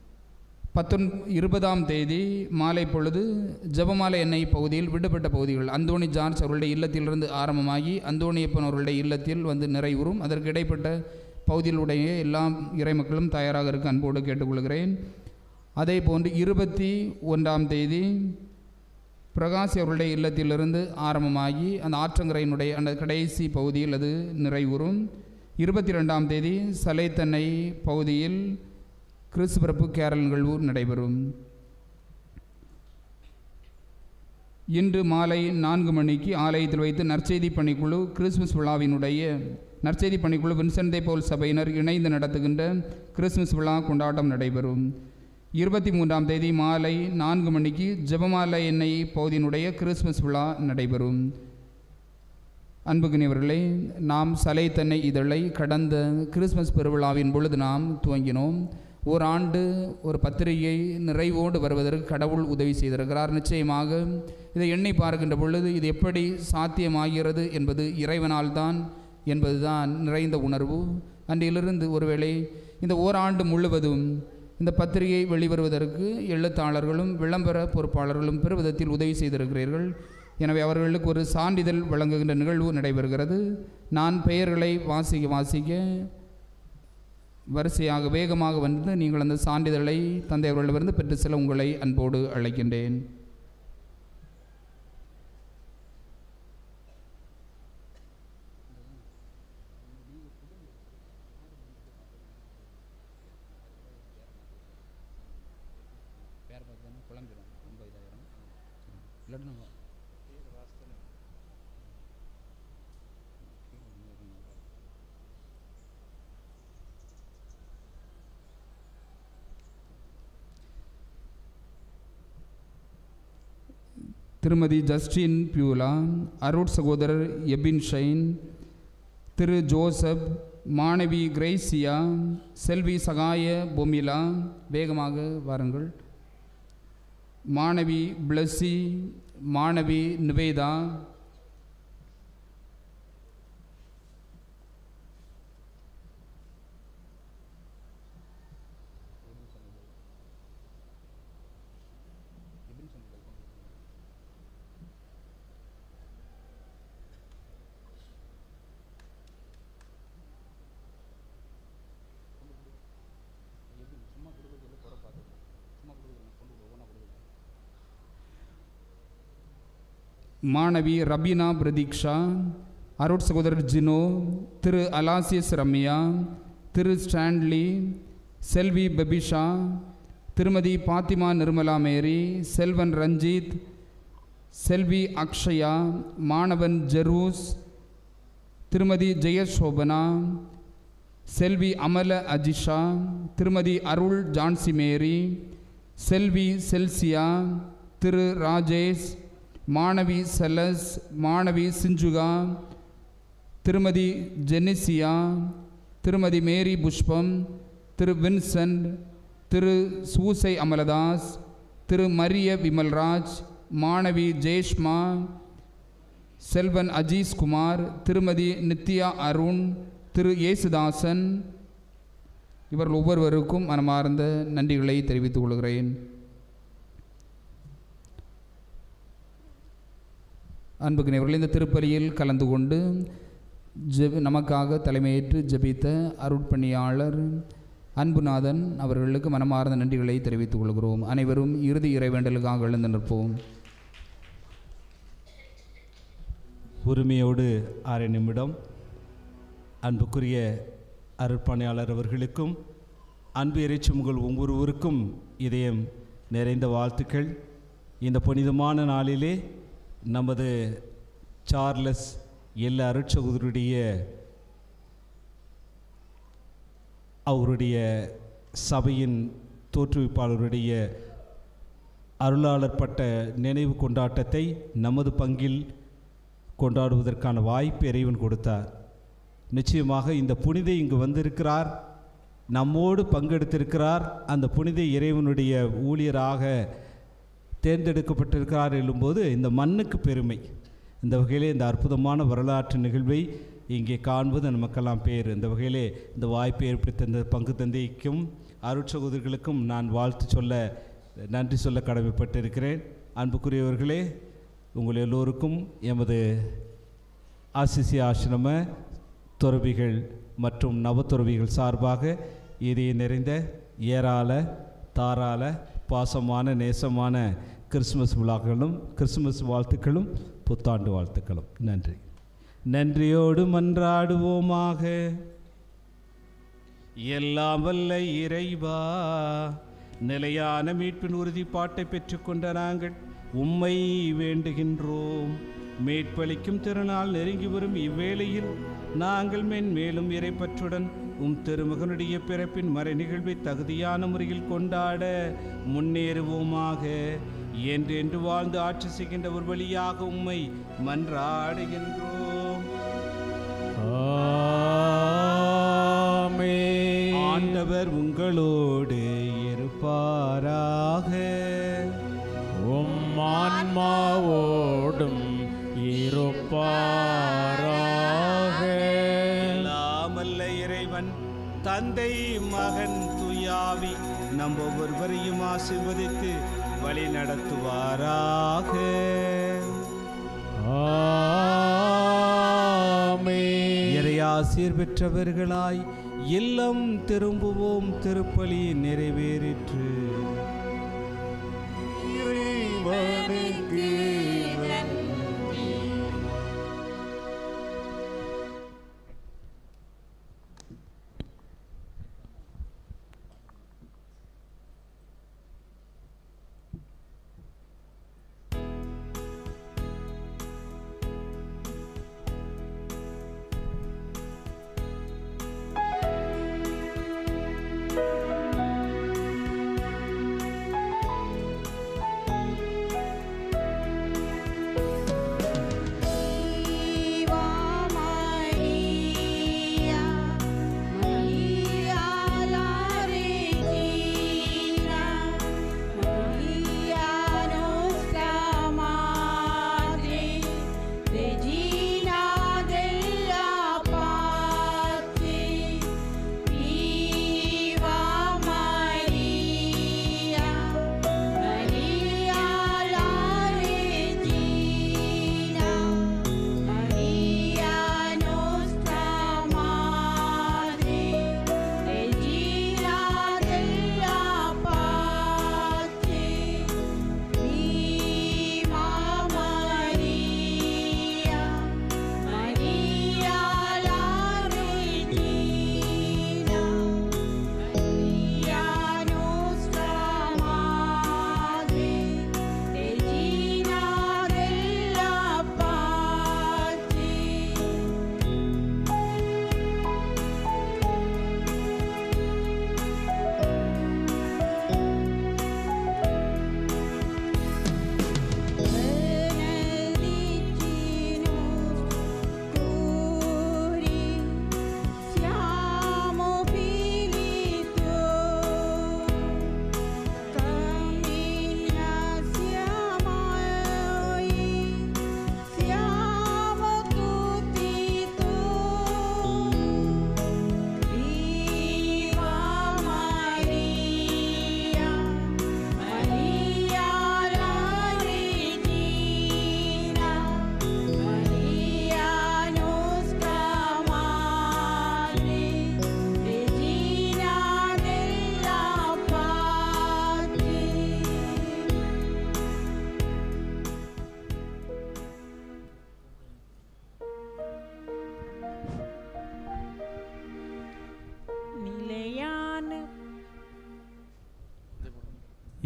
20ஆம் தேதி மாலை பொழுது ஜெபமாலை எண்ணெய் பகுதியில் விடுபட்ட பகுதிகள் அந்தோணி ஜார்ஜ் அவர்களுடைய இல்லத்திலிருந்து ஆரம்பமாகி அந்தோணியப்பன் அவர்களுடைய இல்லத்தில் வந்து நிறைவுறும். அதற்கு இடைப்பட்ட பகுதியிலுடைய எல்லா இறைமக்களும் தயாராக இருக்க அன்போடு கேட்டுக்கொள்கிறேன். அதே போன்று 21ஆம் தேதி பிரகாஷ் அவர்களுடைய இல்லத்திலிருந்து ஆரம்பமாகி அந்த ஆற்றங்கரையினுடைய அந்த கடைசி பகுதியில் அது நிறைவுறும். 22ஆம் தேதி சலைத்தன்னை பகுதியில் கிறிஸ்துவரப்பு கேரல் நிகழ்வு நடைபெறும். இன்று மாலை 4 மணிக்கு ஆலயத்தில் வைத்து நற்செய்தி பணிக்குழு கிறிஸ்துமஸ் விழாவினுடைய நற்செய்தி பணிக்குழு வின்சென்ட் தே பவுல் சபையினர் இணைந்து நடத்துகின்ற கிறிஸ்துமஸ் விழா கொண்டாட்டம் நடைபெறும். 23ஆம் தேதி மாலை 4 மணிக்கு ஜெபமாலை எண்ணெய் பகுதியினுடைய கிறிஸ்துமஸ் விழா நடைபெறும். அன்புக்குரியவர்களே, நாம் சலைத்தன்னை இதழை கடந்த கிறிஸ்துமஸ் பெருவிழாவின் பொழுது நாம் துவங்கினோம். ஓராண்டு ஒரு பத்திரிகை நிறைவோடு வருவதற்கு கடவுள் உதவி செய்திருக்கிறார். நிச்சயமாக இதை எண்ணி பார்க்கின்ற பொழுது இது எப்படி சாத்தியமாகிறது என்பது இறைவனால் தான் என்பதுதான் நிறைந்த உணர்வு. அன்றிலிருந்து ஒருவேளை இந்த ஓராண்டு முழுவதும் இந்த பத்திரிகை வெளிவருவதற்கு எழுத்தாளர்களும் விளம்பர பொறுப்பாளர்களும் பெருவிதத்தில் உதவி செய்திருக்கிறீர்கள். எனவே அவர்களுக்கு ஒரு சான்றிதழ் வழங்குகின்ற நிகழ்வு நடைபெறுகிறது. நான் பெயர்களை வாசிக்க வரிசையாக வேகமாக வந்து நீங்கள் அந்த சான்றிதழை தந்தை அவர்களிடமிருந்து பெற்று செல்ல உங்களை அன்போடு அழைக்கின்றேன். திருமதி ஜஸ்டின் பியூலா, அருட் சகோதரர் எபின் ஷைன், திரு ஜோசப், மாணவி கிரேசியா, செல்வி சகாய பொமிலா, வேகமாக வாருங்கள், மாணவி பிளஸி, மாணவி நிவேதா, மாணவி ரபீனா பிரதீக்ஷா, அருட் சகோதரர் ஜினோ, திரு அலாசியஸ் ரம்யா, திரு ஸ்டான்லி, செல்வி பெபிஷா, திருமதி பாத்திமா நிர்மலா மேரி, செல்வன் ரஞ்சித், செல்வி அக்ஷயா, மாணவன் ஜெரூஸ், திருமதி ஜெயசோபனா, செல்வி அமல அஜிஷா, திருமதி அருள் ஜான்சி மேரி, செல்வி செல்சியா, திரு ராஜேஷ், மாணவி செலஸ், மாணவி சிஞ்சுகா, திருமதி ஜெனிசியா, திருமதி மேரி புஷ்பம், திரு வின்சென்ட், திரு சூசை அமலதாஸ், திரு மரிய விமல்ராஜ், மாணவி ஜெயஷ்மா, செல்வன் அஜீஸ் குமார், திருமதி நித்யா அருண், திரு ஏசுதாசன், இவர்கள் ஒவ்வொருவருக்கும் மனமார்ந்த நன்றிகளை தெரிவித்துக் கொள்கிறேன். அன்புக்குரியவர்கள், இந்த திருப்பலியில் கலந்து கொண்டு நமக்காக தலைமையேற்று ஜெபித்த அருட்பணியாளர் அன்புநாதன் அவர்களுக்கு மனமார்ந்த நன்றிகளை தெரிவித்துக் கொள்கிறோம். அனைவரும் இறுதி இறைவேண்டலுக்காக எழுந்து நிற்போம். உரிமையோடு 6 நிமிடம். அன்புக்குரிய அருட்பணியாளர் அவர்களுக்கும் அன்பு இறைச்சி உங்கள் ஒவ்வொருவருக்கும் இதயம் நிறைந்த வாழ்த்துக்கள். இந்த புனிதமான நாளிலே நமது சார்லஸ் எல் அருட்சகோதரருடைய அவருடைய சபையின் தோற்றுவிப்பாளருடைய அருளாளர் பட்ட நினைவு கொண்டாட்டத்தை நமது பங்கில் கொண்டாடுவதற்கான வாய்ப்பு இறைவன் கொடுத்தார். நிச்சயமாக இந்த புனிதை இங்கு வந்திருக்கிறார், நம்மோடு பங்கெடுத்திருக்கிறார், அந்த புனித இறைவனுடைய ஊழியராக தேர்ந்தெடுக்கப்பட்டிருக்கிறார் எழும்போது இந்த மண்ணுக்கு பெருமை. இந்த வகையிலே இந்த அற்புதமான வரலாற்று நிகழ்வை இங்கே காண்பது நமக்கெல்லாம் பேர். இந்த வகையிலே இந்த வாய்ப்பை ஏற்படுத்தி தந்த பங்கு தந்தைக்கும் அருட்சகோதரர்களுக்கும் நான் வாழ்த்து சொல்ல நன்றி சொல்ல கடமைப்பட்டிருக்கிறேன். அன்புக்குரியவர்களே, உங்கள் எல்லோருக்கும் எமது ஆசிசி ஆசிரம துறவிகள் மற்றும் நவத்துறவிகள் சார்பாக இதய நிறைந்த ஏராள தாராள பாசமான நேசமான கிறிஸ்துமஸ் விழாக்களும் கிறிஸ்துமஸ் வாழ்த்துக்களும் புத்தாண்டு வாழ்த்துக்களும். நன்றி. நன்றியோடு மன்றாடுவோமாக. எல்லாம் வல்ல இறைவா, நிலையான மீட்பின் உறுதிப்பாட்டை பெற்றுக்கொண்ட நாங்கள் உம்மை வேண்டுகின்றோம். மீட்பளிக்கும் திருநாள் நெருங்கி வரும் இவ்வேளையில் நாங்கள் மென்மேலும் இறைப்பற்றுடன் திருமகனுடைய பிறப்பின் மறை நிகழ்வை தகுதியான முறையில் கொண்டாட முன்னேறுவோமாக. என்றென்று வாழ்ந்து ஆட்சி செய்கின்ற ஒரு வழியாக உம்மை மன்றாடுகின்றோம். ஆண்டவர் உங்களோடு இருப்பாராக. ஆன்மாவோடும் இருப்பாராக. எல்லாமல்ல இறைவன் தந்தை மகன் தூயாவி நம் ஒவ்வொருவரையும் ஆசீர்வதித்து வழி நடத்துவாராக. இறையாசீர் பெற்றவர்களாய் இல்லம் திரும்புவோம். திருப்பலி நிறைவேறிற்று.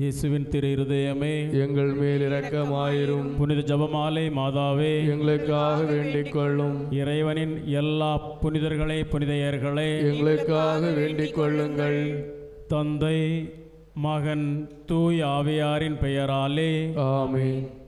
இயேசுவின் திரு இருதயமே எங்கள் மேல் இரக்கமாயிரும். புனித ஜெபமாலை மாதாவே எங்களுக்காக வேண்டிக் கொள்ளும். இறைவனின் எல்லா புனிதர்களே புனிதையர்களே எங்களுக்காக வேண்டிக் கொள்ளுங்கள். தந்தை மகன் தூய் ஆவியாரின் பெயராலே ஆமென்.